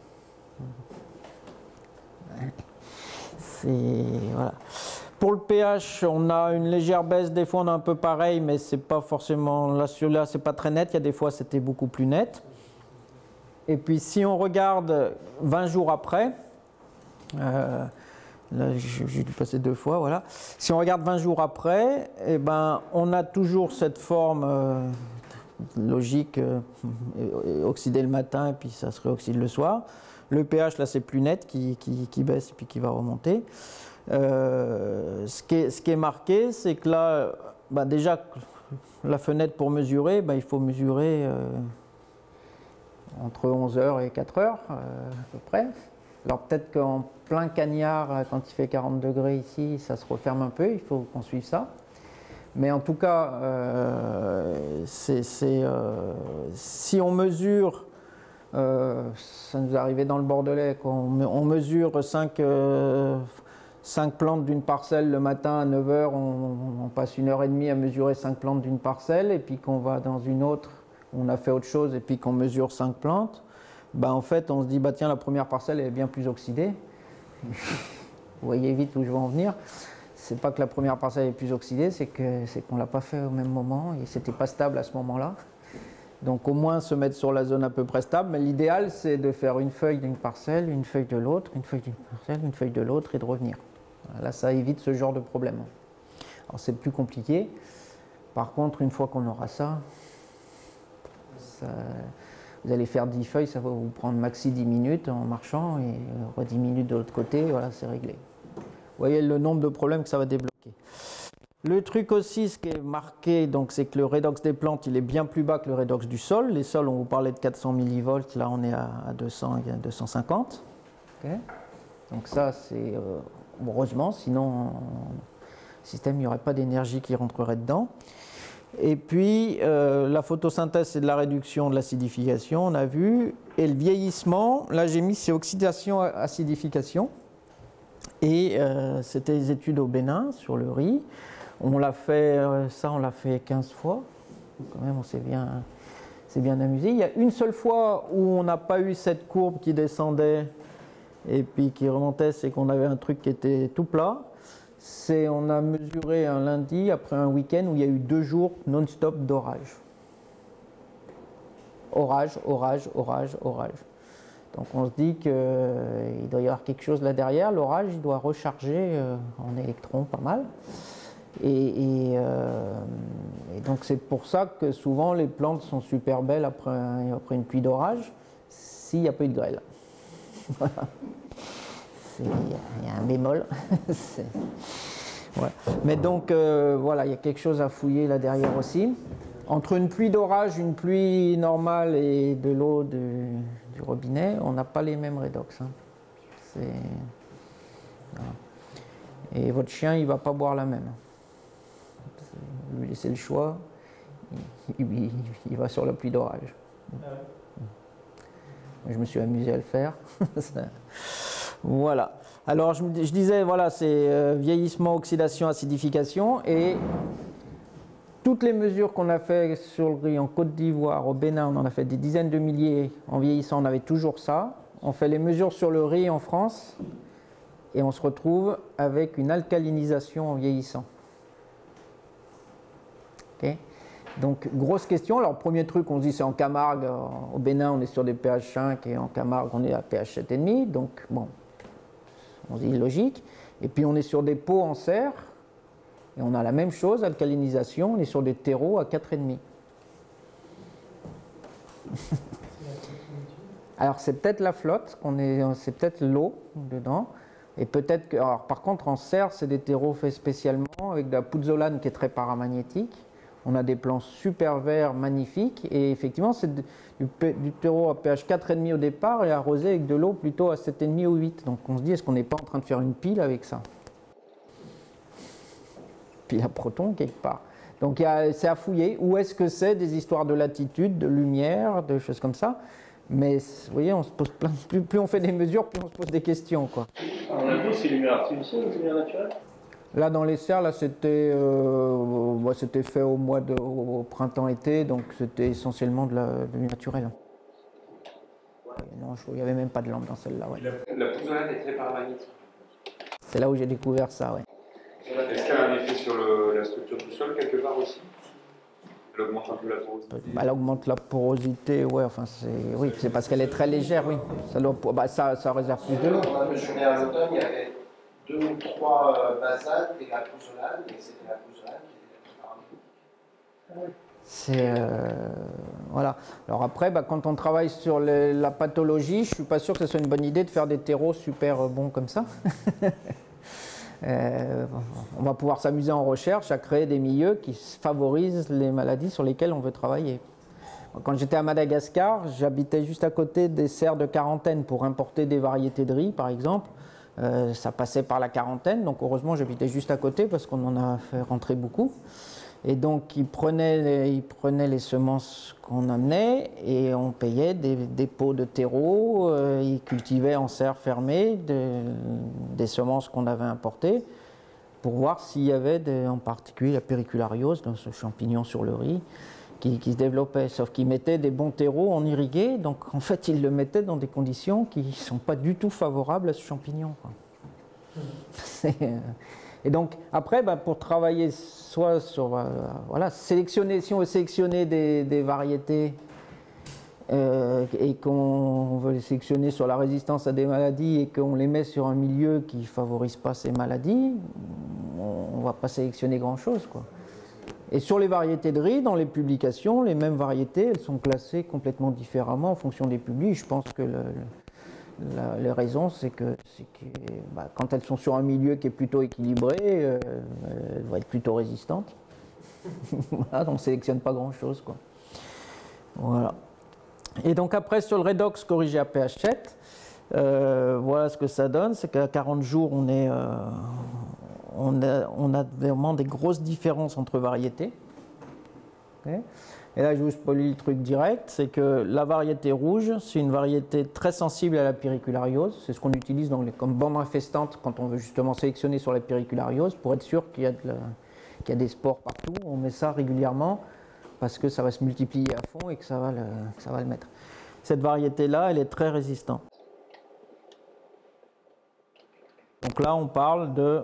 Voilà. Pour le pH, on a une légère baisse. Des fois, on a un peu pareil, mais c'est pas forcément... Là, celui-là, c'est pas très net. Il y a des fois, c'était beaucoup plus net. Et puis si on regarde vingt jours après, euh, Là, j'ai dû passer deux fois, voilà. Si on regarde vingt jours après, eh ben, on a toujours cette forme euh, logique, euh, oxydé le matin et puis ça se réoxyde le soir. Le pH, là, c'est plus net, qui, qui, qui baisse et puis qui va remonter. Euh, ce, qui est, ce qui est marqué, c'est que là, bah, déjà, la fenêtre pour mesurer, bah, il faut mesurer euh, entre onze heures et quatre heures, euh, à peu près. Alors peut-être qu'en plein cagnard, quand il fait quarante degrés ici, ça se referme un peu, il faut qu'on suive ça. Mais en tout cas, euh, c'est, c'est, euh, si on mesure, euh, ça nous est arrivé dans le Bordelais, quoi, on, on mesure cinq, euh, cinq plantes d'une parcelle le matin à neuf heures, on, on passe une heure et demie à mesurer cinq plantes d'une parcelle, et puis qu'on va dans une autre, on a fait autre chose, et puis qu'on mesure cinq plantes. Ben, en fait, on se dit, bah, tiens, la première parcelle est bien plus oxydée. Vous voyez vite où je veux en venir. C'est pas que la première parcelle est plus oxydée, c'est que c'est qu'on l'a pas fait au même moment et c'était pas stable à ce moment-là. Donc au moins se mettre sur la zone à peu près stable. Mais l'idéal, c'est de faire une feuille d'une parcelle, une feuille de l'autre, une feuille d'une parcelle, une feuille de l'autre et de revenir. Là, ça évite ce genre de problème. Alors c'est plus compliqué. Par contre, une fois qu'on aura ça, ça vous allez faire dix feuilles, ça va vous prendre maxi dix minutes en marchant et dix minutes de l'autre côté, voilà, c'est réglé. Vous voyez le nombre de problèmes que ça va débloquer. Le truc aussi, ce qui est marqué, donc, c'est que le redox des plantes, il est bien plus bas que le redox du sol. Les sols, on vous parlait de quatre cents millivolts, là on est à deux cents, deux cent cinquante. Okay. Donc ça, c'est euh, heureusement, sinon, le système, il n'y aurait pas d'énergie qui rentrerait dedans. Et puis, euh, la photosynthèse, c'est de la réduction de l'acidification, on a vu. Et le vieillissement, là j'ai mis, c'est oxydation-acidification. Et euh, c'était des études au Bénin sur le riz. On l'a fait, euh, ça on l'a fait quinze fois. Quand même, on s'est bien, s'est bien amusé. Il y a une seule fois où on n'a pas eu cette courbe qui descendait et puis qui remontait, c'est qu'on avait un truc qui était tout plat. C'est, on a mesuré un lundi après un week-end où il y a eu deux jours non-stop d'orage. Orage, orage, orage, orage. Donc on se dit qu'il doit y avoir quelque chose là derrière. L'orage, il doit recharger euh, en électrons pas mal. Et, et, euh, et donc c'est pour ça que souvent les plantes sont super belles après, un, après une pluie d'orage, s'il n'y a pas eu de grêle. Voilà. Il y a un bémol. Ouais. Mais donc euh, voilà, il y a quelque chose à fouiller là derrière aussi. Entre une pluie d'orage, une pluie normale et de l'eau du, du robinet, on n'a pas les mêmes redox. Hein. C'est... Voilà. Et votre chien, il ne va pas boire la même. Vous lui laissez le choix, il, il, il va sur la pluie d'orage. Je me suis amusé à le faire. Voilà. Alors, je, je disais, voilà, c'est euh, vieillissement, oxydation, acidification. Et toutes les mesures qu'on a fait sur le riz en Côte d'Ivoire, au Bénin, on en a fait des dizaines de milliers. En vieillissant, on avait toujours ça. On fait les mesures sur le riz en France et on se retrouve avec une alcalinisation en vieillissant. Okay. Donc, grosse question. Alors, premier truc, on se dit, c'est en Camargue. Au Bénin, on est sur des pH cinq et en Camargue, on est à pH sept virgule cinq. Donc, bon, on se dit logique. Et puis, on est sur des pots en serre. Et on a la même chose, alcalinisation. On est sur des terreaux à quatre virgule cinq. Alors, c'est peut-être la flotte, c'est peut-être l'eau dedans. Et peut-être que, alors, par contre, en serre, c'est des terreaux faits spécialement avec de la pouzzolane qui est très paramagnétique. On a des plants super verts, magnifiques, et effectivement, c'est du, du terreau à pH quatre virgule cinq au départ et arrosé avec de l'eau plutôt à sept virgule cinq ou huit. Donc on se dit, est-ce qu'on n'est pas en train de faire une pile avec ça? Pile à protons quelque part. Donc c'est à fouiller. Où est-ce que c'est des histoires de latitude, de lumière, de choses comme ça? Mais vous voyez, on se pose plein, plus, plus on fait des mesures, plus on se pose des questions, quoi. Alors la vie, c'est lumière artificielle ou lumière naturelle? Là, dans les serres, là, c'était euh, bah, c'était fait au mois de au printemps-été, donc c'était essentiellement de la, de la naturelle. Ouais. Non, il n'y avait même pas de lampe dans celle-là. Ouais. La, la pouzzolane est très paramagnétique. C'est là où j'ai découvert ça, ouais. Est-ce qu'elle a un effet sur le, la structure du sol quelque part aussi? Elle augmente un peu la porosité. Bah, elle augmente la porosité, ouais. Enfin, c'est oui, c'est parce qu'elle est très légère, oui. Ça, doit, bah, ça, ça réserve plus de l'eau. On a mesuré à l'automne, il y avait deux ou trois euh, basanes et la pouzzolane, et c'était la pouzzolane qui était la plus parmi. C'est euh, voilà. Alors après, bah, quand on travaille sur les, la pathologie, je suis pas sûr que ce soit une bonne idée de faire des terreaux super bons comme ça. euh, on va pouvoir s'amuser en recherche à créer des milieux qui favorisent les maladies sur lesquelles on veut travailler. Quand j'étais à Madagascar, j'habitais juste à côté des serres de quarantaine pour importer des variétés de riz, par exemple. Euh, ça passait par la quarantaine, donc heureusement j'habitais juste à côté parce qu'on en a fait rentrer beaucoup. Et donc ils prenaient les, ils prenaient les semences qu'on amenait et on payait des, des pots de terreau, euh, ils cultivaient en serre fermée de, des semences qu'on avait importées pour voir s'il y avait de, en particulier la périculariose, donc ce champignon sur le riz, qui, qui se développait. Sauf qu'ils mettaient des bons terreaux en irrigué, donc en fait ils le mettaient dans des conditions qui ne sont pas du tout favorables à ce champignon, quoi. C'est, euh, Et donc, après, ben, pour travailler soit sur, euh, voilà, sélectionner, si on veut sélectionner des, des variétés euh, et qu'on veut les sélectionner sur la résistance à des maladies et qu'on les met sur un milieu qui ne favorise pas ces maladies, on ne va pas sélectionner grand-chose, quoi. Et sur les variétés de riz, dans les publications, les mêmes variétés, elles sont classées complètement différemment en fonction des publics. Je pense que le, le La, les raisons, c'est que, que bah, quand elles sont sur un milieu qui est plutôt équilibré, euh, elles vont être plutôt résistantes. Voilà, donc on ne sélectionne pas grand-chose, quoi. Voilà. Et donc après, sur le redox corrigé à pH sept, euh, voilà ce que ça donne, c'est qu'à quarante jours, on, est, euh, on, a, on a vraiment des grosses différences entre variétés. Okay. Et là, je vous spoilie le truc direct, c'est que la variété rouge, c'est une variété très sensible à la périculariose. C'est ce qu'on utilise dans les, comme bande infestante quand on veut justement sélectionner sur la périculariose pour être sûr qu'il y a, de la, qu'il y a des spores partout. On met ça régulièrement parce que ça va se multiplier à fond et que ça va le, que ça va le mettre. Cette variété-là, elle est très résistante. Donc là, on parle de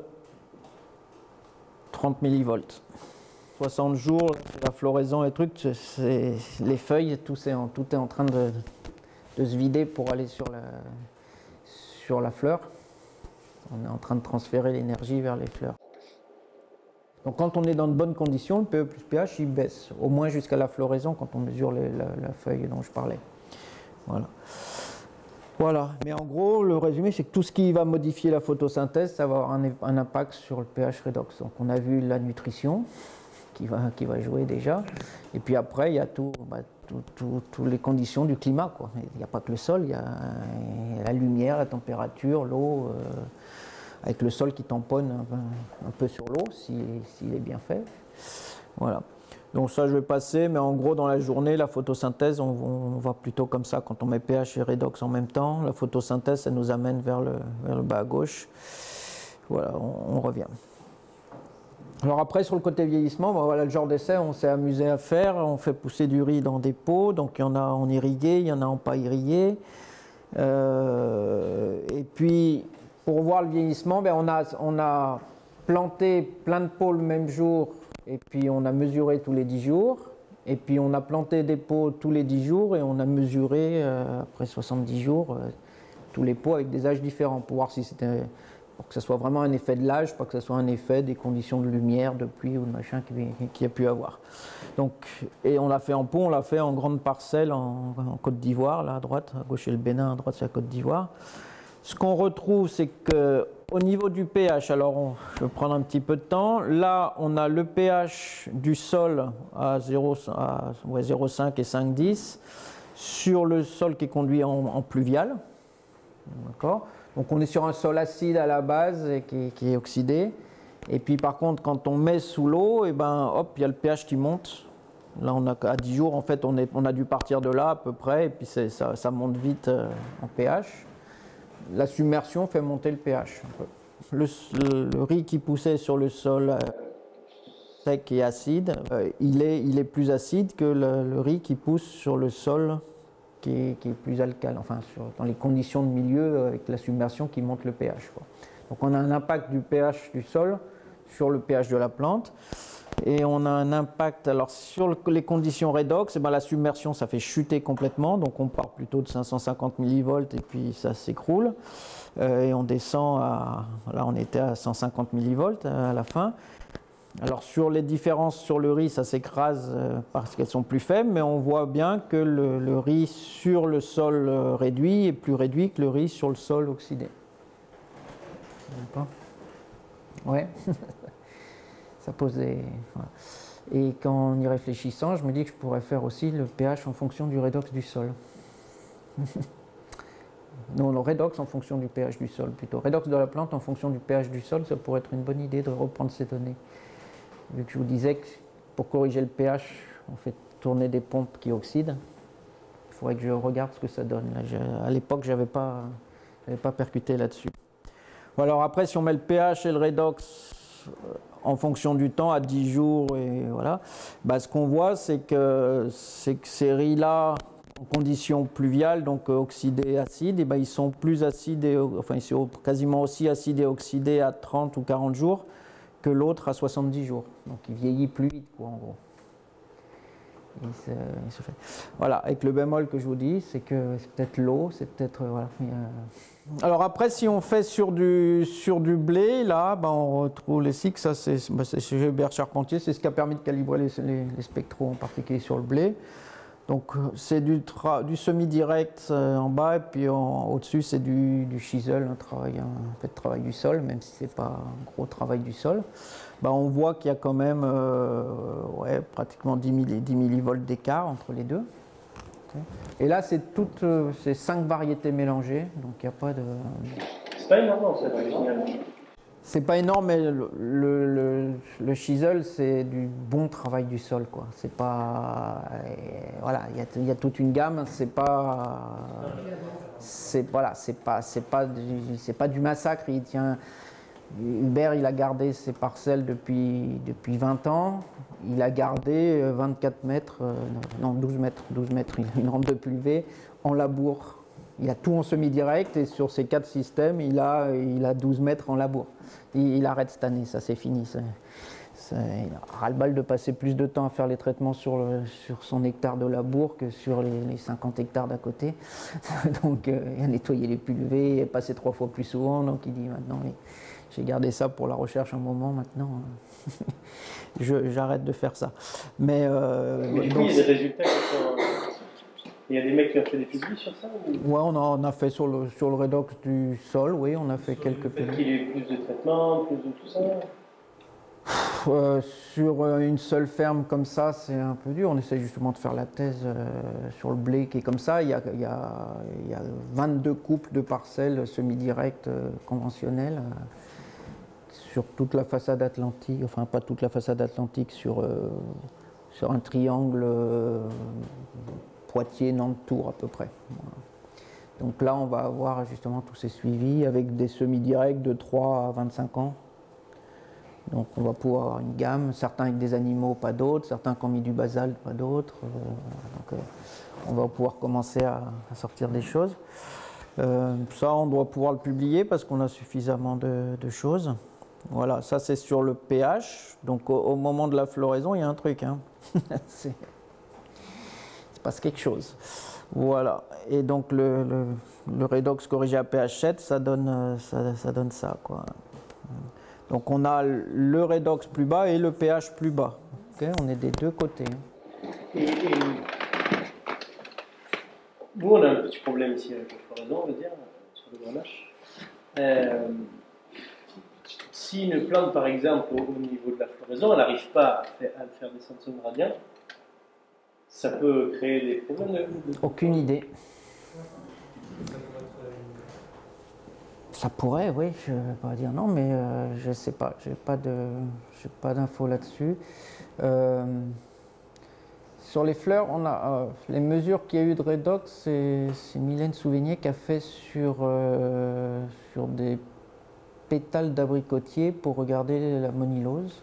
trente millivolts. soixante jours, la floraison et trucs, c'est, les feuilles, tout est, en, tout est en train de, de se vider pour aller sur la, sur la fleur. On est en train de transférer l'énergie vers les fleurs. Donc quand on est dans de bonnes conditions, le P E plus pH il baisse, au moins jusqu'à la floraison quand on mesure les, la, la feuille dont je parlais. Voilà. Voilà, mais en gros, le résumé, c'est que tout ce qui va modifier la photosynthèse, ça va avoir un, un impact sur le pH redox. Donc on a vu la nutrition, Qui va, qui va jouer déjà. Et puis après, il y a tout, bah, tout, tout, tout les conditions du climat, quoi. Il n'y a pas que le sol, il y a, il y a la lumière, la température, l'eau, euh, avec le sol qui tamponne un peu, un peu sur l'eau, s'il si, est bien fait. Voilà. Donc ça, je vais passer, mais en gros, dans la journée, la photosynthèse, on, on va plutôt comme ça, quand on met pH et redox en même temps. La photosynthèse, ça nous amène vers le, vers le bas à gauche. Voilà, on, on revient. Alors après, sur le côté vieillissement, ben voilà le genre d'essai on s'est amusé à faire. On fait pousser du riz dans des pots, donc il y en a en irrigué, il y en a en pas irrigué. Euh, et puis, pour voir le vieillissement, ben on, a, on a planté plein de pots le même jour, et puis on a mesuré tous les dix jours. Et puis on a planté des pots tous les dix jours, et on a mesuré, euh, après soixante-dix jours, euh, tous les pots avec des âges différents, pour voir si c'était... pour que ce soit vraiment un effet de l'âge, pas que ce soit un effet des conditions de lumière, de pluie ou de machin qu'il y a pu avoir. Donc, et on l'a fait en pot, on l'a fait en grande parcelle en, en Côte d'Ivoire, là à droite, à gauche c'est le Bénin, à droite c'est la Côte d'Ivoire. Ce qu'on retrouve, c'est qu'au niveau du pH, alors on, je vais prendre un petit peu de temps, là on a le pH du sol à zéro virgule cinq et cinq virgule dix sur le sol qui est conduit en, en pluvial. D'accord ? Donc on est sur un sol acide à la base et qui, qui est oxydé. Et puis par contre, quand on met sous l'eau, et ben hop, il y a le pH qui monte. Là, on a, à dix jours, en fait, on, est, on a dû partir de là à peu près, et puis ça, ça monte vite euh, en pH. La submersion fait monter le pH un peu. Le, le, le riz qui poussait sur le sol euh, sec et acide, euh, il, est, il est plus acide que le, le riz qui pousse sur le sol Qui est, qui est plus alcalin, enfin sur, dans les conditions de milieu avec la submersion qui monte le pH, quoi. Donc on a un impact du pH du sol sur le pH de la plante. Et on a un impact, alors sur le, les conditions redox, eh ben, la submersion ça fait chuter complètement, donc on part plutôt de cinq cent cinquante millivolts et puis ça s'écroule. Euh, et on descend à, là on était à cent cinquante millivolts à la fin. Alors sur les différences sur le riz, ça s'écrase euh, parce qu'elles sont plus faibles, mais on voit bien que le, le riz sur le sol euh, réduit est plus réduit que le riz sur le sol oxydé. Ouais. Ça pose des... Voilà. Et qu'en y réfléchissant, je me dis que je pourrais faire aussi le pH en fonction du redox du sol. Non, le redox en fonction du pH du sol plutôt. Redox de la plante en fonction du pH du sol, ça pourrait être une bonne idée de reprendre ces données. Vu que je vous disais que pour corriger le pH, on fait tourner des pompes qui oxydent. Il faudrait que je regarde ce que ça donne. Là, à l'époque, je n'avais pas, j'avais pas percuté là-dessus. Bon, alors après, si on met le pH et le redox en fonction du temps, à dix jours, et voilà, bah, ce qu'on voit, c'est que, c'est que ces riz-là, en conditions pluviales, donc oxydés, acides, et bah, ils sont plus acides, et, enfin ils sont quasiment aussi acides et oxydés à trente ou quarante jours que l'autre à soixante-dix jours. Donc il vieillit plus vite, quoi, en gros. Il se, il se fait. Voilà, avec le bémol que je vous dis, c'est que c'est peut-être l'eau, c'est peut-être... Voilà. Alors après, si on fait sur du, sur du blé, là, ben on retrouve les cycles, ça c'est ben chez Hubert Charpentier, c'est ce qui a permis de calibrer les, les, les spectraux, en particulier sur le blé. Donc c'est du, du semi-direct euh, en bas, et puis au-dessus c'est du, du chisel, un, travail, un peu de travail du sol, même si ce n'est pas un gros travail du sol. Ben, on voit qu'il y a quand même euh, ouais, pratiquement dix millivolts d'écart entre les deux. Et là, c'est toutes euh, ces cinq variétés mélangées, donc il n'y a pas de... C'est pas énorme en fait, finalement. C'est pas énorme, mais le, le, le, le chisel, c'est du bon travail du sol, quoi. C'est pas... Voilà, il y a, il y a toute une gamme, c'est pas... C'est voilà, c'est pas, c'est pas, c'est pas du massacre, il tient... Hubert, il a gardé ses parcelles depuis, depuis vingt ans. Il a gardé vingt-quatre mètres, euh, non, douze mètres, douze mètres, il a une rampe de pulvée en labour. Il a tout en semi-direct et sur ces quatre systèmes, il a, il a douze mètres en labour. Il, il arrête cette année, ça c'est fini. Ça, ça, il a ras-le-bal de passer plus de temps à faire les traitements sur, le, sur son hectare de labour que sur les, les cinquante hectares d'à côté. Donc euh, il a nettoyé les pulvées, il est passé trois fois plus souvent, donc il dit maintenant... Mais, j'ai gardé ça pour la recherche un moment, maintenant j'arrête de faire ça. Mais, euh, Mais du coup, il y a des résultats qui sont... Il y a des mecs qui ont fait des publics sur ça ou... Ouais, on a, on a fait sur le, sur le redox du sol, oui, on a fait sur quelques publics. Qu'il y ait plus de traitement, plus de tout ça euh, Sur une seule ferme comme ça, c'est un peu dur. On essaie justement de faire la thèse euh, sur le blé qui est comme ça. Il y a, il y a, il y a vingt-deux couples de parcelles semi-directes euh, conventionnelles. Euh, sur toute la façade atlantique, enfin pas toute la façade atlantique, sur, euh, sur un triangle euh, Poitiers-Nantes-Tours à peu près. Voilà. Donc là on va avoir justement tous ces suivis avec des semis-directs de trois à vingt-cinq ans. Donc on va pouvoir avoir une gamme, certains avec des animaux, pas d'autres, certains qui ont mis du basalte, pas d'autres. Euh, donc euh, on va pouvoir commencer à, à sortir des choses. Euh, ça on doit pouvoir le publier parce qu'on a suffisamment de, de choses. Voilà, ça c'est sur le pH. Donc au, au moment de la floraison, il y a un truc. Hein. C'est... Il se passe quelque chose. Voilà. Et donc le, le, le redox corrigé à pH sept, ça donne ça, ça donne ça, quoi. Donc on a le redox plus bas et le pH plus bas. Okay, on est des deux côtés. Et, et... Nous, on a un petit problème ici avec la floraison, on va dire, sur le grenache. Euh... Si une plante, par exemple, au, au niveau de la floraison, elle n'arrive pas à, faire, à le faire descendre son gradient, ça peut créer des problèmes de... Aucune idée. Ça pourrait, oui, je ne vais pas dire non, mais euh, je ne sais pas. Je n'ai pas de, j'ai pas d'infos là-dessus. Euh, sur les fleurs, on a euh, les mesures qu'il y a eu de redox, c'est, c'est Mylène Souvigné qui a fait sur, euh, sur des pétales d'abricotier pour regarder la monilose.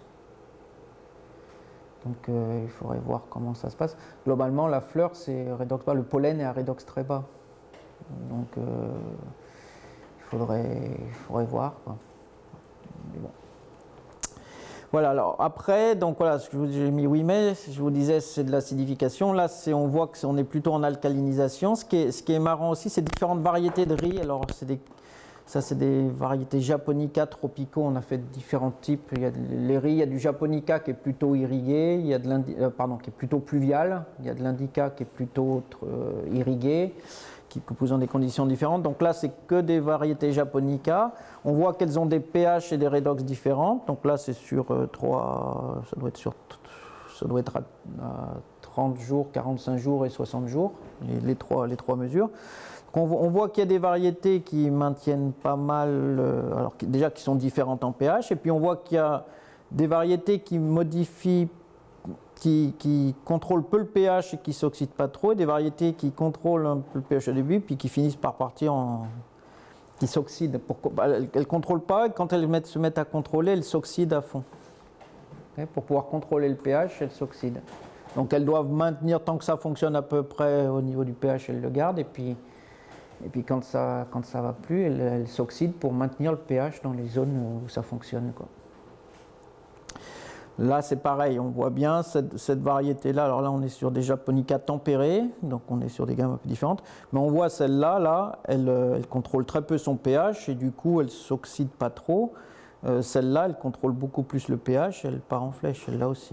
Donc euh, il faudrait voir comment ça se passe. Globalement, la fleur, c'est redox bas. Le pollen est à redox très bas. Donc euh, il faudrait, il faudrait voir, quoi. Mais bon. Voilà, alors après, donc voilà, ce que je vous j'ai mis oui mais, je vous disais c'est de l'acidification. Là, c'est, on voit qu'on est plutôt en alcalinisation. Ce qui est, ce qui est marrant aussi, c'est différentes variétés de riz. Alors, c'est des, ça, c'est des variétés japonica tropicaux. On a fait différents types. Il y a les riz, il y a du japonica qui est plutôt irrigué, il y a de l'indi, euh, pardon, qui est plutôt pluvial, il y a de l'indica qui est plutôt euh, irrigué, qui poussent dans des conditions différentes. Donc là, c'est que des variétés japonica. On voit qu'elles ont des pH et des redox différents. Donc là, c'est sur euh, trois, ça doit être sur, ça doit être à, à trente jours, quarante-cinq jours et soixante jours, les, les, trois, les trois mesures. Donc on, on voit qu'il y a des variétés qui maintiennent pas mal, euh, alors déjà qui sont différentes en pH, et puis on voit qu'il y a des variétés qui modifient Qui, qui contrôlent peu le pH et qui ne s'oxydent pas trop, et des variétés qui contrôlent un peu le pH au début, puis qui finissent par partir en... qui s'oxydent. Bah, elles ne contrôlent pas, et quand elles mettent, se mettent à contrôler, elles s'oxydent à fond. Okay, pour pouvoir contrôler le pH, elles s'oxydent. Donc elles doivent maintenir, tant que ça fonctionne à peu près au niveau du pH, elles le gardent, et puis, et puis quand ça quand ça va plus, elles, elles s'oxydent pour maintenir le pH dans les zones où ça fonctionne, quoi. Là, c'est pareil, on voit bien cette, cette variété-là. Alors là, on est sur des japonica tempérés, donc on est sur des gammes un peu différentes. Mais on voit celle-là, là, elle, elle contrôle très peu son pH et du coup, elle ne s'oxyde pas trop. Euh, celle-là, elle contrôle beaucoup plus le pH, elle part en flèche, celle-là aussi.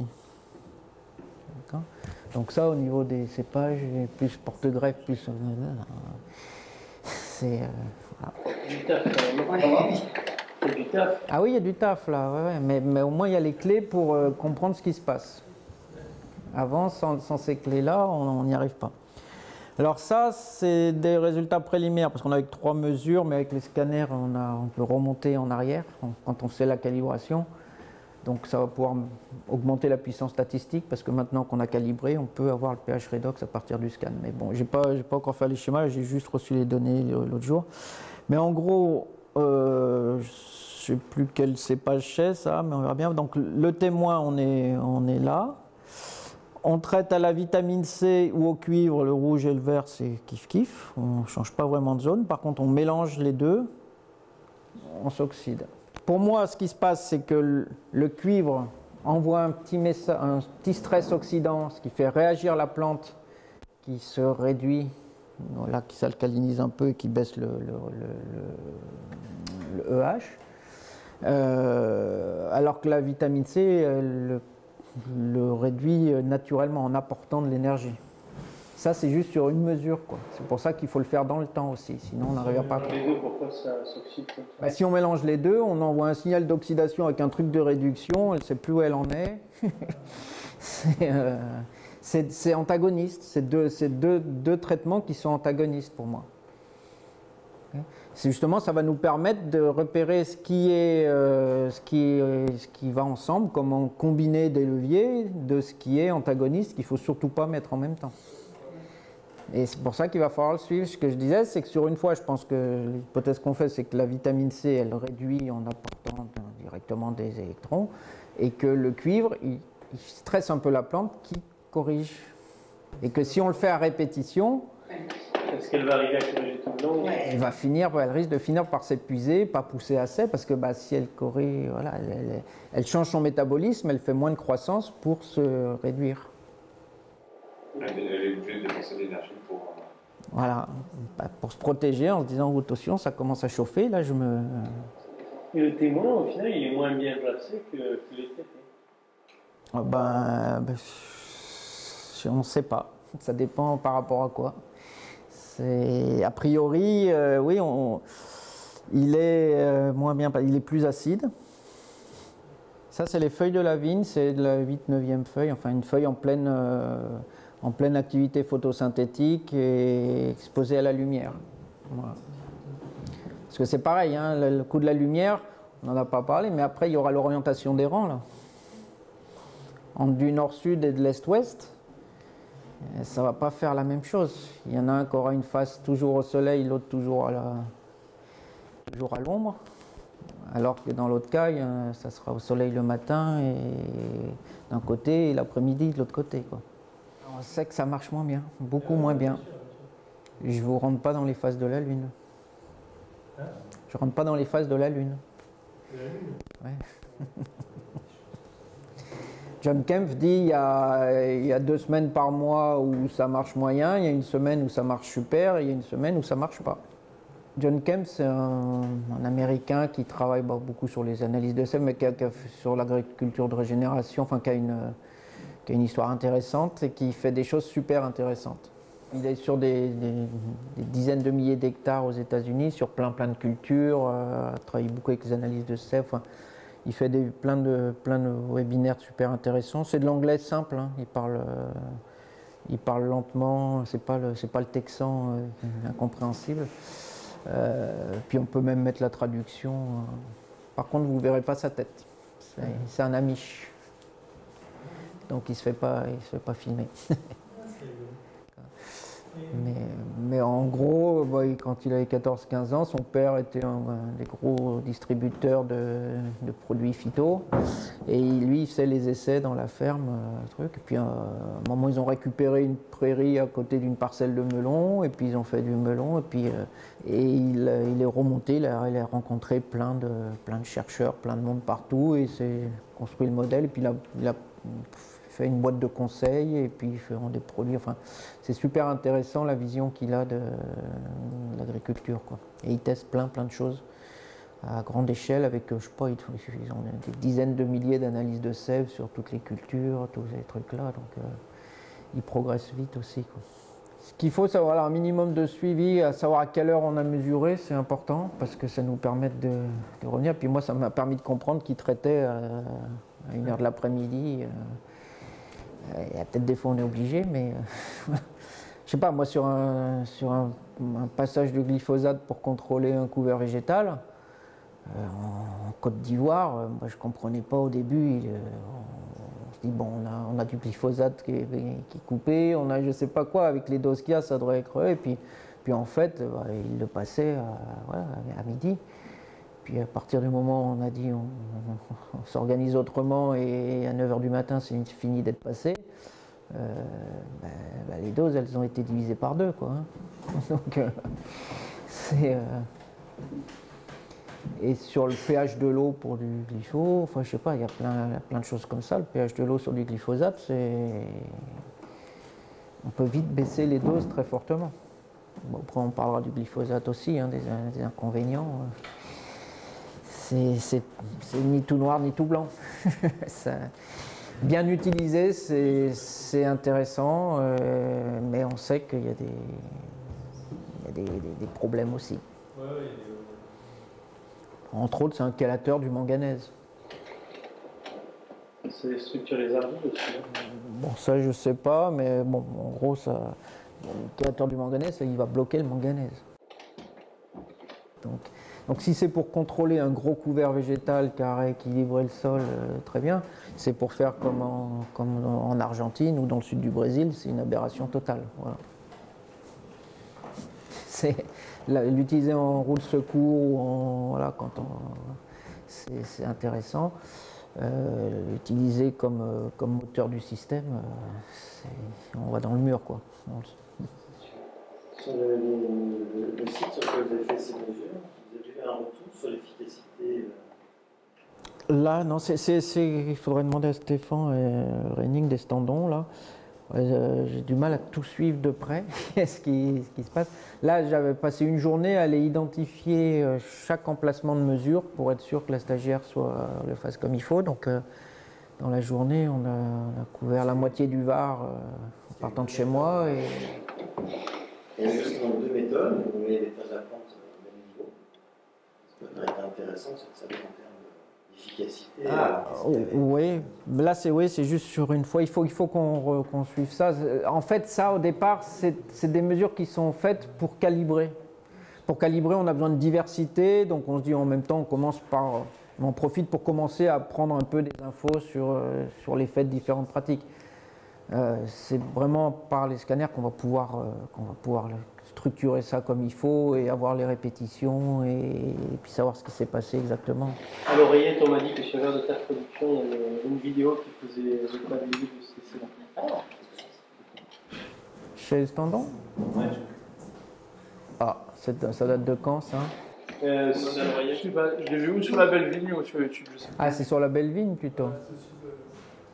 Donc ça, au niveau des cépages, plus porte-greffe, plus... C'est... Euh, voilà. Du taf. Ah oui, il y a du taf là, ouais, ouais. Mais, mais au moins il y a les clés pour euh, comprendre ce qui se passe. Avant, sans, sans ces clés-là, on n'y arrive pas. Alors ça, c'est des résultats préliminaires, parce qu'on a avec trois mesures, mais avec les scanners, on, a, on peut remonter en arrière quand on sait la calibration. Donc ça va pouvoir augmenter la puissance statistique, parce que maintenant qu'on a calibré, on peut avoir le pH redox à partir du scan. Mais bon, je n'ai pas, j'ai pas encore fait les schémas, j'ai juste reçu les données l'autre jour. Mais en gros, euh, je ne sais plus quel cépage c'est ça, mais on verra bien. Donc le témoin, on est, on est là. On traite à la vitamine C ou au cuivre, le rouge et le vert, c'est kiff-kiff. On ne change pas vraiment de zone. Par contre, on mélange les deux, on s'oxyde. Pour moi, ce qui se passe, c'est que le, le cuivre envoie un petit, message, un petit stress oxydant, ce qui fait réagir la plante, qui se réduit, là, qui s'alcalinise un peu et qui baisse le, le, le, le, le E H. Euh, alors que la vitamine C, elle le réduit naturellement en apportant de l'énergie. Ça, c'est juste sur une mesure, quoi. C'est pour ça qu'il faut le faire dans le temps aussi, sinon on n'arrivera pas. Les deux, pourquoi ça s'oxyde comme ça? Bah, si on mélange les deux, on envoie un signal d'oxydation avec un truc de réduction, elle ne sait plus où elle en est. c'est, euh, c'est, c'est antagoniste, c'est deux, c'est deux, deux traitements qui sont antagonistes pour moi. C'est justement, ça va nous permettre de repérer ce qui, est, euh, ce, qui est, ce qui va ensemble, comment combiner des leviers de ce qui est antagoniste, qu'il ne faut surtout pas mettre en même temps. Et c'est pour ça qu'il va falloir le suivre. Ce que je disais, c'est que sur une fois, je pense que l'hypothèse qu'on fait, c'est que la vitamine C, elle réduit en apportant directement des électrons, et que le cuivre, il, il stresse un peu la plante qui corrige. Et que si on le fait à répétition, est-ce qu'elle va arriver à corriger tout le long? elle va finir, elle risque de finir par s'épuiser, pas pousser assez, parce que bah, si elle corrige, voilà, elle, elle, elle change son métabolisme, elle fait moins de croissance pour se réduire. Elle est obligée de dépenser de l'énergie pour... Voilà, bah, pour se protéger en se disant, attention, ça commence à chauffer, là je me... Et le témoin, au final, il est moins bien placé que, que les traités. Ben, ben, on ne sait pas, ça dépend par rapport à quoi. C'est, a priori, euh, oui, on, il est euh, moins bien, il est plus acide. Ça, c'est les feuilles de la vigne, c'est de la huit neuvième feuille, enfin une feuille en pleine, euh, en pleine activité photosynthétique et exposée à la lumière. Voilà. Parce que c'est pareil, hein, le, le coup de la lumière, on n'en a pas parlé, mais après, il y aura l'orientation des rangs, là. Entre du nord-sud et de l'est-ouest. Ça ne va pas faire la même chose. Il y en a un qui aura une face toujours au soleil, l'autre toujours à la, toujours à l'ombre. Alors que dans l'autre cas, ça sera au soleil le matin et d'un côté et l'après-midi de l'autre côté, quoi. On sait que ça marche moins bien, beaucoup moins bien. Je ne vous rentre pas dans les phases de la Lune. Je ne rentre pas dans les phases de la Lune. De la Lune? Ouais. John Kempf dit il y, a, il y a deux semaines par mois où ça marche moyen, il y a une semaine où ça marche super, et il y a une semaine où ça marche pas. John Kempf, c'est un, un Américain qui travaille bah, beaucoup sur les analyses de sève, mais qui a, qui a, sur l'agriculture de régénération, enfin qui a, une, qui a une histoire intéressante et qui fait des choses super intéressantes. Il est sur des, des, des dizaines de milliers d'hectares aux États-Unis, sur plein plein de cultures, euh, il travaille beaucoup avec les analyses de sève. Enfin, il fait des, plein, de, plein de webinaires super intéressants. C'est de l'anglais simple, hein. il, parle, euh, il parle lentement, c'est pas le, c'est pas le texan euh, incompréhensible. Euh, puis on peut même mettre la traduction. Par contre, vous ne verrez pas sa tête. C'est, c'est un amish. Donc il ne se fait pas, il se fait pas filmer. Mais, mais en gros, bah, quand il avait quatorze quinze ans, son père était un, un des gros distributeurs de, de produits phyto. Et lui, il faisait les essais dans la ferme. Euh, truc. Et puis euh, à un moment, ils ont récupéré une prairie à côté d'une parcelle de melon. Et puis ils ont fait du melon. Et, puis, euh, et il, il est remonté, il a, il a rencontré plein de, plein de chercheurs, plein de monde partout. Et il s'est construit le modèle. Et puis il a, il a fait une boîte de conseils et puis ils feront des produits. Enfin, c'est super intéressant la vision qu'il a de, de l'agriculture, quoi. Et il teste plein plein de choses à grande échelle avec, je sais pas, ils ont des dizaines de milliers d'analyses de sève sur toutes les cultures, tous ces trucs-là. Donc, euh, il progresse vite aussi, quoi. Ce qu'il faut, c'est avoir un minimum de suivi, à savoir à quelle heure on a mesuré, c'est important parce que ça nous permet de, de revenir. Puis moi, ça m'a permis de comprendre qu'il traitait à, à une heure de l'après-midi. Euh, Il y a peut-être des fois on est obligé, mais euh, je sais pas, moi sur, un, sur un, un passage de glyphosate pour contrôler un couvert végétal, euh, en, en Côte d'Ivoire, euh, moi je comprenais pas au début. Il, euh, on, on se dit bon, on a, on a du glyphosate qui est, qui est coupé, on a je sais pas quoi, avec les doses qu'il y a, ça devrait être et puis, puis en fait, bah, il le passait à, voilà, à midi. Puis à partir du moment où on a dit on, on, on s'organise autrement et à neuf heures du matin c'est fini d'être passé, euh, bah, bah les doses elles ont été divisées par deux, quoi, hein. Donc euh, c'est... Euh, et sur le pH de l'eau pour du glypho, enfin je sais pas, il y a plein, il y a plein de choses comme ça. Le pH de l'eau sur du glyphosate, c'est... on peut vite baisser les doses très fortement. Bon, après on parlera du glyphosate aussi, hein, des, des inconvénients. C'est, c'est, c'est ni tout noir ni tout blanc. Ça, bien utilisé, c'est, c'est intéressant, euh, mais on sait qu'il y a des, il y a des, des, des problèmes aussi. Ouais, ouais, des... Entre autres, c'est un chélateur du manganèse. C'est les structures les argiles aussi. Bon, ça je sais pas, mais bon, en gros, ça, le chélateur du manganèse, ça, il va bloquer le manganèse. Donc, Donc si c'est pour contrôler un gros couvert végétal qui a rééquilibré le sol, euh, très bien. C'est pour faire comme en, comme en Argentine ou dans le sud du Brésil, c'est une aberration totale. Voilà. C'est, l'utiliser en roue de secours ou en, voilà, quand on, c'est, c'est intéressant. Euh, l'utiliser comme, euh, comme moteur du système, euh, c'est, on va dans le mur, quoi. On, sur le, le, le site sur lequel vous avez fait ces mesures, vous avez eu un retour sur l'efficacité euh... Là, non, c'est, c'est, c'est, il faudrait demander à Stéphane et Reining des Standons, là. Euh, j'ai du mal à tout suivre de près, ce, qui, ce qui se passe. Là, j'avais passé une journée à aller identifier chaque emplacement de mesure pour être sûr que la stagiaire soit, le fasse comme il faut. Donc, euh, dans la journée, on a, on a couvert la moitié du Var euh, en partant de chez moi. Et... Il y a justement deux méthodes, vous mettez les phases à plante au même niveau. Ce qui peut être intéressant, c'est de savoir en termes d'efficacité. Ah, oui, là c'est oui, c'est juste sur une fois, il faut, il faut qu'on, qu'on suive ça. En fait, ça au départ, c'est, c'est des mesures qui sont faites pour calibrer. Pour calibrer, on a besoin de diversité, donc on se dit en même temps, on commence par, on en profite pour commencer à prendre un peu des infos sur, sur l'effet de différentes pratiques. Euh, c'est vraiment par les scanners qu'on va pouvoir, euh, qu'on va pouvoir structurer ça comme il faut et avoir les répétitions et, et puis savoir ce qui s'est passé exactement. À l'oreillette, on m'a dit que sur l'heure de Terre Production, il y avait une vidéo qui faisait le pas de de ce que c'est là. Ah. Chez les Standons ? Ouais. Ah, c'est, ça date de quand ça ? euh, c'est, Je sais pas, je l'ai vu où sur la Belle Vigne ou sur YouTube, je sais pas. Ah, c'est sur la Belle Vigne plutôt.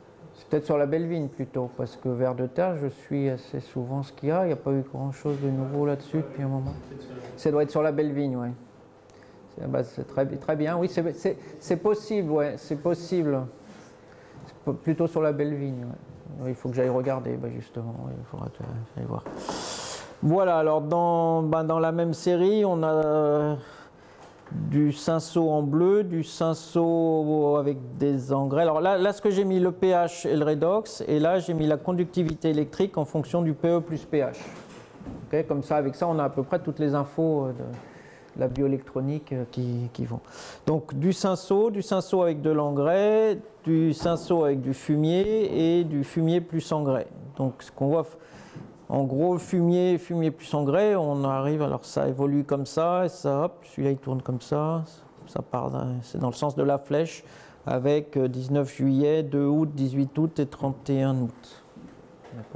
Peut-être sur la belle vigne plutôt, parce que vers de terre, je suis assez souvent ce qu'il y a. Il n'y a pas eu grand-chose de nouveau là-dessus depuis un moment. Ça doit être sur la belle vigne, oui. C'est bah, très, très bien, oui, c'est possible, ouais, c'est possible. Plutôt sur la belle vigne, ouais. Il faut que j'aille regarder, bah, justement, ouais, il faudra que j'aille voir. Voilà, alors dans, bah, dans la même série, on a euh, du cinsault en bleu, du cinsault avec des engrais. Alors là, là ce que j'ai mis le pH et le redox, et là j'ai mis la conductivité électrique en fonction du P E plus pH. Okay, comme ça, avec ça, on a à peu près toutes les infos de la bioélectronique qui, qui vont. Donc du cinsault, du cinsault avec de l'engrais, du cinsault avec du fumier et du fumier plus engrais. Donc ce qu'on voit, en gros, fumier, fumier plus engrais, on arrive, alors ça évolue comme ça, et ça, hop, celui-là il tourne comme ça, ça part, c'est dans le sens de la flèche, avec dix-neuf juillet, deux août, dix-huit août et trente et un août. D'accord ?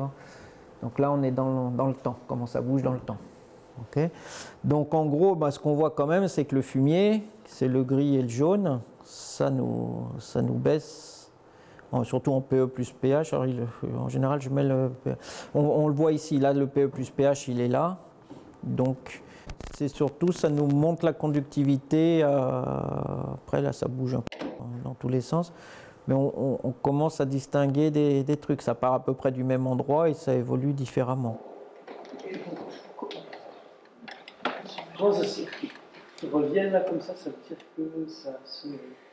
Donc là on est dans, dans le temps, comment ça bouge dans le temps. Okay. Donc en gros, bah, ce qu'on voit quand même, c'est que le fumier, c'est le gris et le jaune, ça nous, ça nous baisse, en, surtout en P E plus pH. Alors, il, en général, je mets le, on, on le voit ici, là le P E plus pH, il est là. Donc c'est surtout, ça nous montre la conductivité. Euh, après là, ça bouge un peu dans tous les sens. Mais on, on, on commence à distinguer des, des trucs. Ça part à peu près du même endroit et ça évolue différemment. Quand ça se revient là comme ça, ça veut dire que ça se...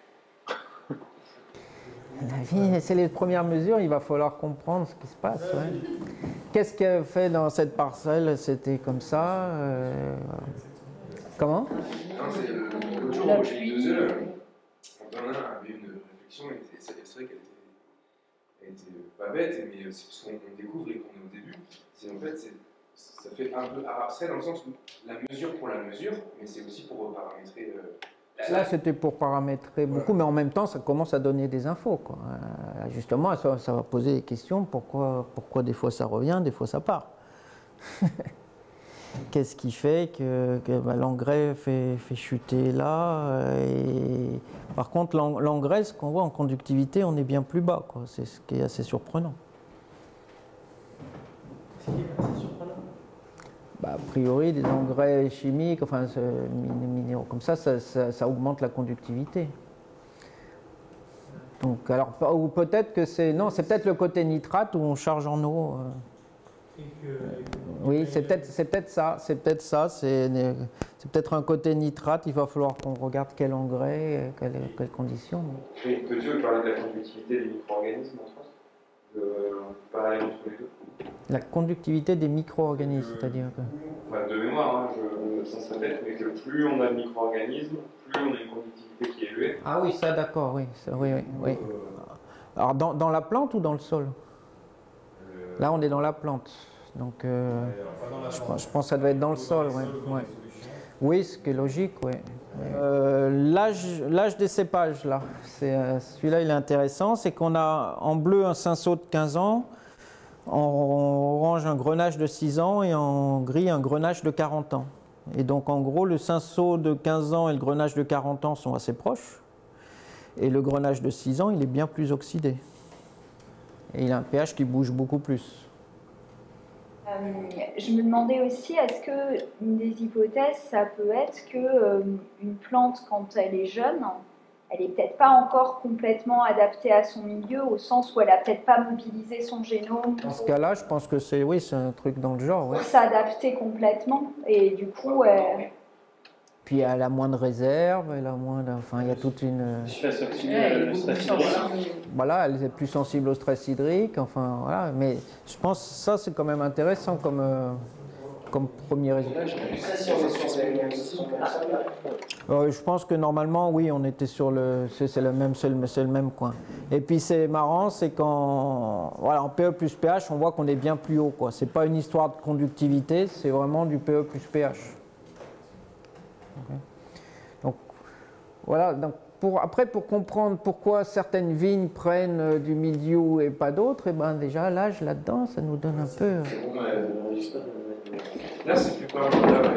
C'est les premières mesures, il va falloir comprendre ce qui se passe. Ouais. Qu'est-ce qu'elle fait dans cette parcelle? C'était comme ça euh... Comment? L'autre jour, moi j'ai eu deux heures. Antonin avait une réflexion, et c'est vrai qu'elle était, elle était pas bête, mais c'est parce qu'on découvre et qu'on est au début. C'est en fait, ça fait un peu abstrait dans le sens où la mesure pour la mesure, mais c'est aussi pour paramétrer. Euh, Là, c'était pour paramétrer beaucoup, voilà. Mais en même temps, ça commence à donner des infos, quoi. Euh, justement, ça, ça va poser des questions. Pourquoi, pourquoi des fois ça revient, des fois ça part? Qu'est-ce qui fait que, que bah, l'engrais fait, fait chuter là et... Par contre, l'engrais, ce qu'on voit en conductivité, on est bien plus bas, quoi. C'est ce qui est assez surprenant. C'est assez surprenant. Bah, a priori, des engrais chimiques, enfin minéraux comme ça, ça, ça, ça augmente la conductivité. Donc, alors, ou peut-être que c'est, non, c'est peut-être le côté nitrate où on charge en eau. Euh. Et que, et que, oui, c'est peut-être, c'est peut-être ça, c'est peut-être ça, c'est, c'est peut-être un côté nitrate. Il va falloir qu'on regarde quel engrais, quelles, quelles conditions. Oui, peux-tu parler de la conductivité des micro-organismes en France? Euh, pareil entre les deux. La conductivité des micro-organismes, c'est-à-dire que... Enfin, de mémoire, hein, je, sans sa tête, mais que plus on a de micro-organismes, plus on a une conductivité qui est élevée. Ah oui, ça d'accord, oui, ça, oui, oui, oui. Alors dans, dans la plante ou dans le sol? euh... Là, on est dans la plante, donc euh, je, je pense que ça doit être dans le sol, ouais. Ouais. Oui, ce qui est logique, oui. Euh, l'âge des cépages, là, euh, celui-là, il est intéressant, c'est qu'on a en bleu un cinsault de quinze ans, en orange un grenache de six ans et en gris un grenache de quarante ans. Et donc en gros, le cinsault de quinze ans et le grenache de quarante ans sont assez proches, et le grenache de six ans, il est bien plus oxydé. Et il a un pH qui bouge beaucoup plus. Euh, je me demandais aussi, est-ce que une des hypothèses, ça peut être que euh, une plante, quand elle est jeune, elle n'est peut-être pas encore complètement adaptée à son milieu, au sens où elle n'a peut-être pas mobilisé son génome. Dans ce cas-là, je pense que c'est, oui, c'est un truc dans le genre. Pour ouais. s'adapter complètement, et du coup... Euh... Puis elle a moins de réserve, elle a moins de... Enfin, il y a toute une... Voilà, elle est plus sensible au stress hydrique, enfin, voilà. Mais je pense que ça, c'est quand même intéressant comme, euh, comme premier résultat. Euh, je pense que normalement, oui, on était sur le... C'est le même, c'est le, le même coin. Et puis c'est marrant, c'est qu'en voilà, en P E plus pH, on voit qu'on est bien plus haut, quoi. C'est pas une histoire de conductivité, c'est vraiment du P E plus pH. Okay. Donc voilà, donc pour, après pour comprendre pourquoi certaines vignes prennent euh, du mildiou et pas d'autres, et ben déjà l'âge là-dedans, ça nous donne un peu... Euh... Là c'est plus pas là,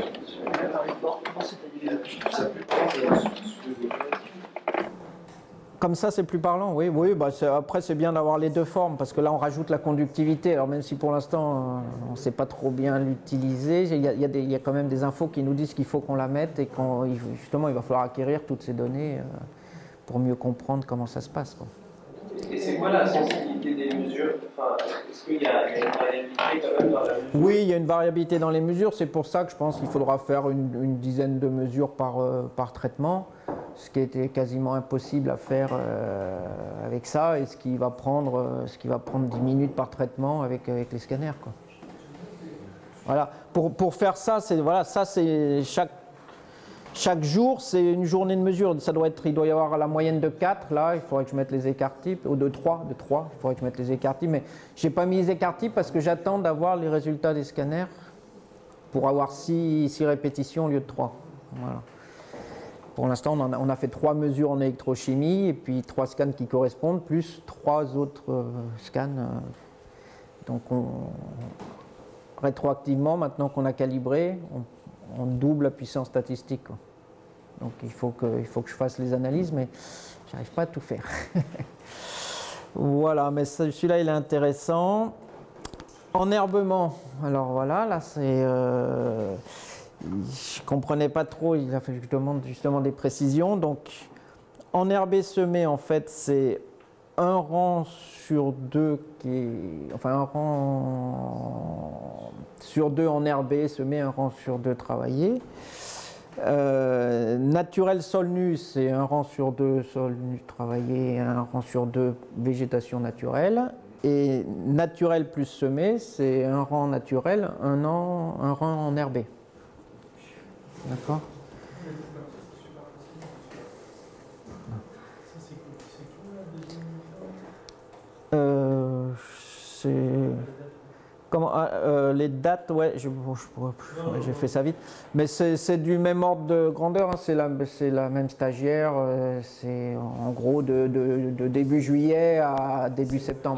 comme ça, c'est plus parlant, oui. oui bah après, c'est bien d'avoir les deux formes, parce que là, on rajoute la conductivité. Alors, même si pour l'instant, on ne sait pas trop bien l'utiliser, il y a, il y a des, il y a quand même des infos qui nous disent qu'il faut qu'on la mette et qu'on, justement, il va falloir acquérir toutes ces données euh, pour mieux comprendre comment ça se passe, quoi. Et c'est quoi la sensibilité des mesures? Enfin, est-ce qu'il y, y a une variabilité quand même dans la mesure? Oui, il y a une variabilité dans les mesures. C'est pour ça que je pense qu'il faudra faire une, une dizaine de mesures par, euh, par traitement, ce qui était quasiment impossible à faire euh, avec ça, et ce qui va prendre, euh, ce qui va prendre dix minutes par traitement avec, avec les scanners, quoi. Voilà. Pour, pour faire ça, c'est voilà, ça c'est chaque Chaque jour, c'est une journée de mesure. Ça doit être, il doit y avoir la moyenne de quatre. Là, il faudrait que je mette les écart-types. Ou de trois, de trois. Il faudrait que je mette les écart-types. Mais je n'ai pas mis les écart-types parce que j'attends d'avoir les résultats des scanners pour avoir six répétitions au lieu de trois. Voilà. Pour l'instant, on, on a fait trois mesures en électrochimie et puis trois scans qui correspondent, plus trois autres euh, scans. Euh, donc, on, rétroactivement, maintenant qu'on a calibré, on on double la puissance statistique, quoi. Donc il faut, que, il faut que je fasse les analyses, mais j'arrive pas à tout faire. Voilà, mais celui-là il est intéressant. Enherbement, alors voilà, là c'est... Euh, je ne comprenais pas trop, il a fallu que je demande justement des précisions. Donc enherber semer, en fait, c'est un rang sur deux qui est, enfin un rang sur deux enherbé, semé, un rang sur deux travaillé. Euh, naturel sol nu, c'est un rang sur deux sol nu travaillé, un rang sur deux végétation naturelle. Et naturel plus semé, c'est un rang naturel, un, an, un rang enherbé. D'accord ? Euh, c'est comment euh, les dates, ouais, je, bon, je pourrais, ouais, j'ai fait ça vite, mais c'est du même ordre de grandeur, hein, c'est la, c'est la même stagiaire, euh, c'est en gros de, de, de début juillet à début septembre.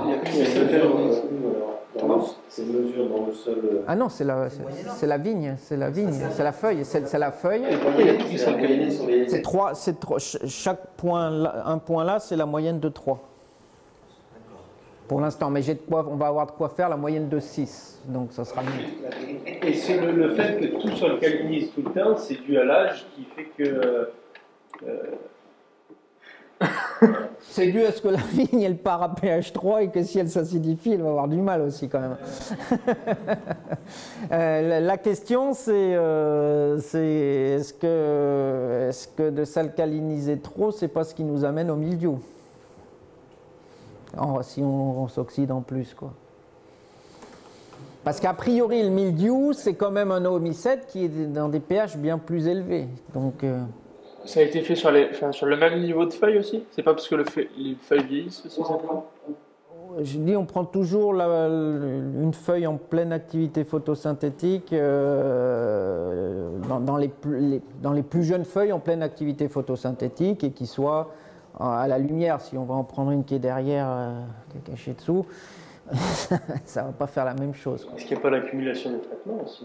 C'est une mesure dans le sol. Ah non, c'est la, c'est la vigne, c'est la vigne, c'est la feuille, c'est la feuille. C'est trois, c'est trois, chaque point, là, un point là, c'est la moyenne de trois. Pour l'instant, mais j'ai de quoi, on va avoir de quoi faire la moyenne de six, donc ça sera mieux. Et c'est le, le fait que tout s'alcalinise tout le temps, c'est dû à l'âge qui fait que... Euh... C'est dû à ce que la vigne, elle part à pH trois et que si elle s'acidifie, elle va avoir du mal aussi quand même. euh, la, la question, c'est euh, est-ce que, est-ce que de s'alcaliniser trop, c'est pas ce qui nous amène au mildiou? Oh, si on, on s'oxyde en plus, quoi. Parce qu'a priori, le mildiou, c'est quand même un oomycète qui est dans des pH bien plus élevés. Donc, euh... ça a été fait sur, les, enfin, sur le même niveau de feuilles aussi? C'est pas parce que le feuille, les feuilles vieillissent aussi, simplement? Je dis, on prend toujours la, une feuille en pleine activité photosynthétique euh, dans, dans, les, les, dans les plus jeunes feuilles en pleine activité photosynthétique et qui soient à la lumière. Si on va en prendre une qui est derrière, euh, qui est cachée dessous, ça ne va pas faire la même chose. Est-ce qu'il n'y a pas l'accumulation des traitements aussi?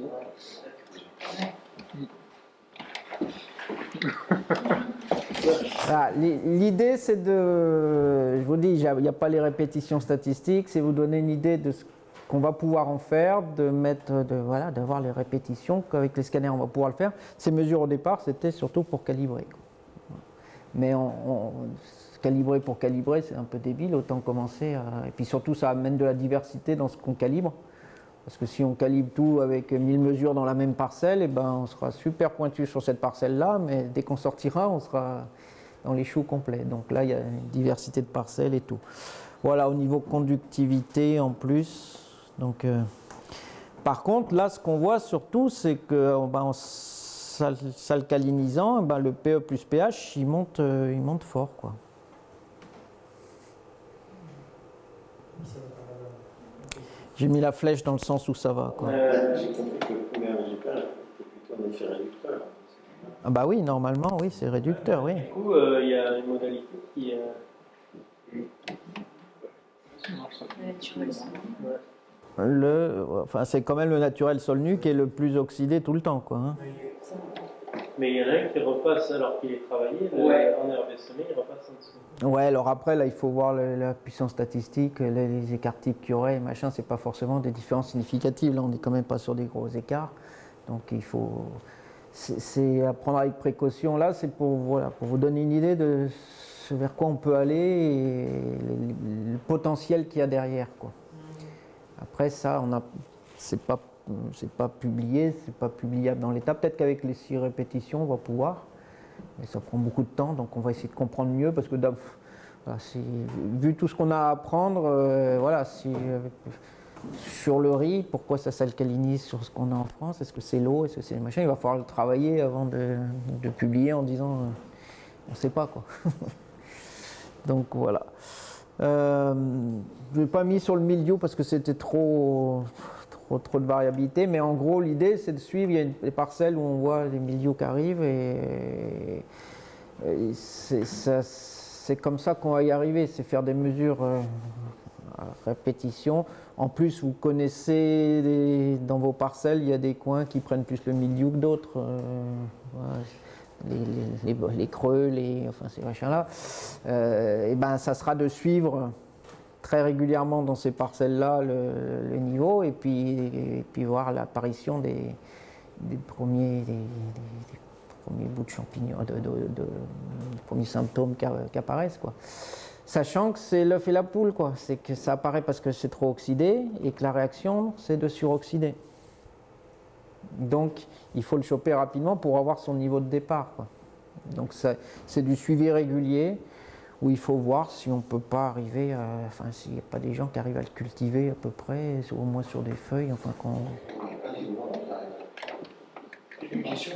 Voilà, l'idée c'est de, je vous dis, il n'y a pas les répétitions statistiques, c'est vous donner une idée de ce qu'on va pouvoir en faire, de mettre, de, voilà, d'avoir les répétitions, qu'avec les scanners on va pouvoir le faire. Ces mesures au départ c'était surtout pour calibrer. Mais on, on, calibrer pour calibrer, c'est un peu débile, autant commencer à... Et puis surtout, ça amène de la diversité dans ce qu'on calibre. Parce que si on calibre tout avec mille mesures dans la même parcelle, eh ben, on sera super pointu sur cette parcelle-là, mais dès qu'on sortira, on sera dans les choux complets. Donc là, il y a une diversité de parcelles et tout. Voilà, au niveau conductivité en plus. Donc, euh... Par contre, là, ce qu'on voit surtout, c'est que ben, on s'alcalinisant, ben, le P E plus pH, il monte, euh, il monte fort, quoi. J'ai mis la flèche dans le sens où ça va, quoi. Euh, J'ai compris que le premier végétal était plutôt un effet réducteur. Ah bah oui, normalement, oui, c'est réducteur, oui. Du coup, il euh, y a une modalité qui... Euh... Le, enfin, c'est quand même le naturel sol nu qui est le plus oxydé tout le temps, quoi. Hein. Mais il y en a un qui repasse alors qu'il est travaillé, le, Ouais. en herbe semée, il repasse en dessous. Ouais, alors après, là, il faut voir le- la puissance statistique, les, les écarts types qu'il y aurait, machin, c'est pas forcément des différences significatives. Là, on n'est quand même pas sur des gros écarts. Donc, il faut. C'est c'est à prendre avec précaution. Là, c'est pour, voilà, pour vous donner une idée de ce vers quoi on peut aller et le, le potentiel qu'il y a derrière, quoi. Après, ça, on a. C'est pas, c'est pas publié, c'est pas publiable dans l'état. Peut-être qu'avec les six répétitions, on va pouvoir. Mais ça prend beaucoup de temps, donc on va essayer de comprendre mieux parce que voilà, si, vu tout ce qu'on a à apprendre, euh, voilà, si, euh, sur le riz, pourquoi ça s'alcalinise sur ce qu'on a en France, est-ce que c'est l'eau, est-ce que c'est les machins, il va falloir le travailler avant de, de publier en disant euh, on ne sait pas quoi. Donc voilà. Euh, je n'ai pas mis sur le milieu parce que c'était trop, trop, trop de variabilité, mais en gros l'idée c'est de suivre, il y a une, des parcelles où on voit les milieux qui arrivent et, et c'est comme ça qu'on va y arriver, c'est faire des mesures euh, à répétition. En plus vous connaissez les, dans vos parcelles, il y a des coins qui prennent plus le milieu que d'autres. Euh, voilà. Les, les, les, les creux, les, enfin ces machins-là, euh, et ben ça sera de suivre très régulièrement dans ces parcelles-là le, le niveau et puis, et puis voir l'apparition des, des, premiers, des, des, des premiers bouts de champignons, de, de, de, de, des premiers symptômes qui, qui apparaissent, quoi. Sachant que c'est l'œuf et la poule, quoi. C'est que ça apparaît parce que c'est trop oxydé et que la réaction c'est de suroxyder. Donc, il faut le choper rapidement pour avoir son niveau de départ, quoi. Donc, c'est du suivi régulier où il faut voir si on ne peut pas arriver à... Enfin, s'il n'y a pas des gens qui arrivent à le cultiver à peu près, au moins sur des feuilles, enfin qu'on... Une question.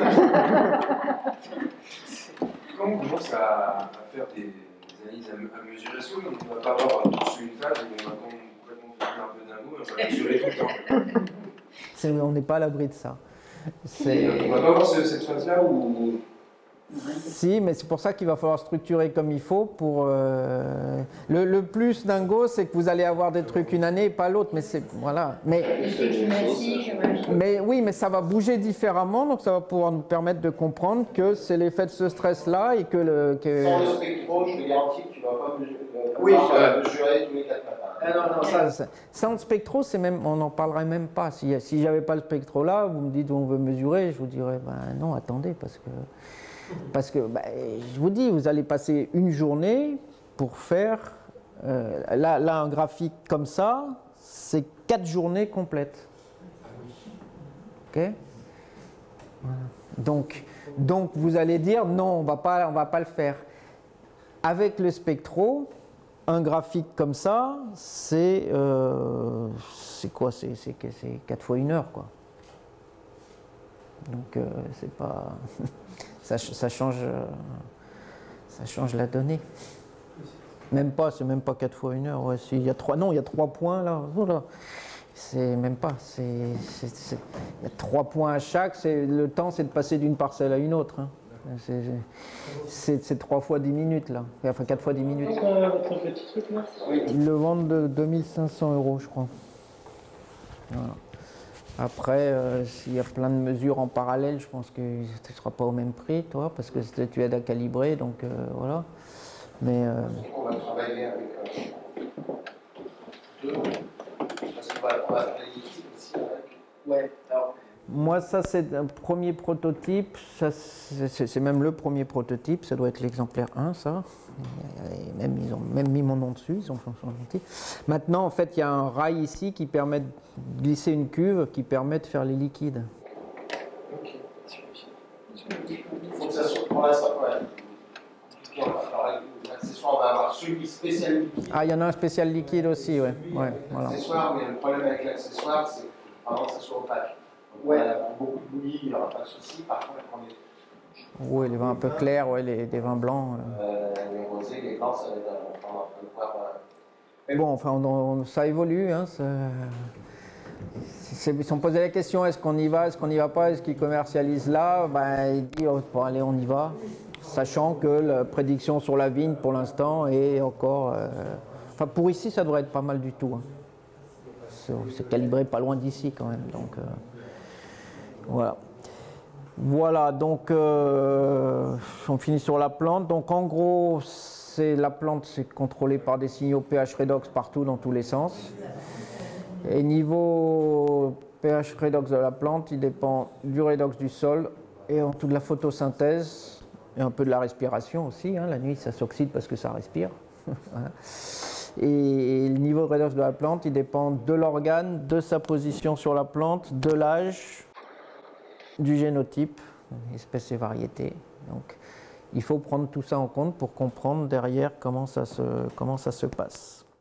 Quand on commence à, à faire des, des analyses à, à mesurer ça, on ne va pas avoir tous une phase où on va complètement faire un peu dingo et on va mesurer tout le temps. On n'est pas à l'abri de ça. On ne va pas avoir ce, cette phase-là où... Si, mais c'est pour ça qu'il va falloir structurer comme il faut. Pour euh... le, le plus dingo, c'est que vous allez avoir des trucs une année et pas l'autre. Mais c'est voilà. Mais, mais oui, mais ça va bouger différemment, donc ça va pouvoir nous permettre de comprendre que c'est l'effet de ce stress-là et que le. Que... Sans le spectro, je te garantis que tu ne vas pas mesurer, oui, euh, mesurer tous les quatre matins. Ah non, non, ça, ça, sans le spectro, c'est même, on n'en parlerait même pas. Si, si j'avais pas le spectro là, vous me dites on veut mesurer, je vous dirais ben non, attendez, parce que. Parce que, bah, je vous dis, vous allez passer une journée pour faire, euh, là, là, un graphique comme ça, c'est quatre journées complètes. Ok ? Donc, donc, vous allez dire, non, on va pas, on va pas le faire. Avec le spectro, un graphique comme ça, c'est euh, c'est quoi ? C'est quatre fois une heure, quoi. Donc, euh, c'est pas... Ça, ça, change, ça change la donnée. Même pas, c'est même pas quatre fois une heure. Ouais, il y a trois, non, il y a trois points là. Voilà. C'est même pas. C'est, il y a trois points à chaque. Le temps, c'est de passer d'une parcelle à une autre. Hein. C'est trois fois dix minutes là. Enfin, quatre fois dix minutes. Votre petit truc là ? Ils le vendent de deux mille cinq cents euros, je crois. Voilà. Après, euh, s'il y a plein de mesures en parallèle, je pense que tu ne seras pas au même prix, toi, parce que tu aides à calibrer, donc euh, voilà. Mais, euh... On va travailler avec euh, deux, parce qu'on va, on va travailler ici aussi avec. Ouais, alors. Moi, ça, c'est un premier prototype. C'est même le premier prototype. Ça doit être l'exemplaire un, ça. Et même, ils ont même mis mon nom dessus. Ils ont fait. Maintenant, en fait, il y a un rail ici qui permet de glisser une cuve qui permet de faire les liquides. Ok. Il faut que ça soit pour l'instant, ouais. L'accessoire, on va avoir celui spécial liquide. Ah, il y en a un spécial liquide aussi, ouais. Ouais, voilà. L'accessoire, mais le problème avec l'accessoire, c'est avant que ça soit opaque. Ouais. Pour beaucoup de bouillie, il n'y aura pas de souci. Par contre, quand on est. Oui, les vins un peu clairs, ouais, les, les vins blancs. Euh, les rosés, les blancs, ça va être. On va pouvoir. Mais bon, enfin, on, on, ça évolue. Hein, ils sont posés la question, est-ce qu'on y va, est-ce qu'on n'y va pas, est-ce qu'ils commercialisent là? Ben, ils disent, oh, bon, allez, on y va. Sachant que la prédiction sur la vigne, pour l'instant, est encore... Euh, enfin, pour ici, ça devrait être pas mal du tout. Hein. C'est calibré pas loin d'ici, quand même. Donc, euh, voilà. Voilà, donc euh, on finit sur la plante. Donc en gros, c'est la plante, c'est contrôlé par des signaux pH redox partout dans tous les sens. Et niveau pH redox de la plante, il dépend du redox du sol et en tout de la photosynthèse et un peu de la respiration aussi. Hein. La nuit, ça s'oxyde parce que ça respire. Voilà. Et le niveau de redox de la plante, il dépend de l'organe, de sa position sur la plante, de l'âge, du génotype, espèces et variétés. Donc, il faut prendre tout ça en compte pour comprendre derrière comment ça se, comment ça se passe.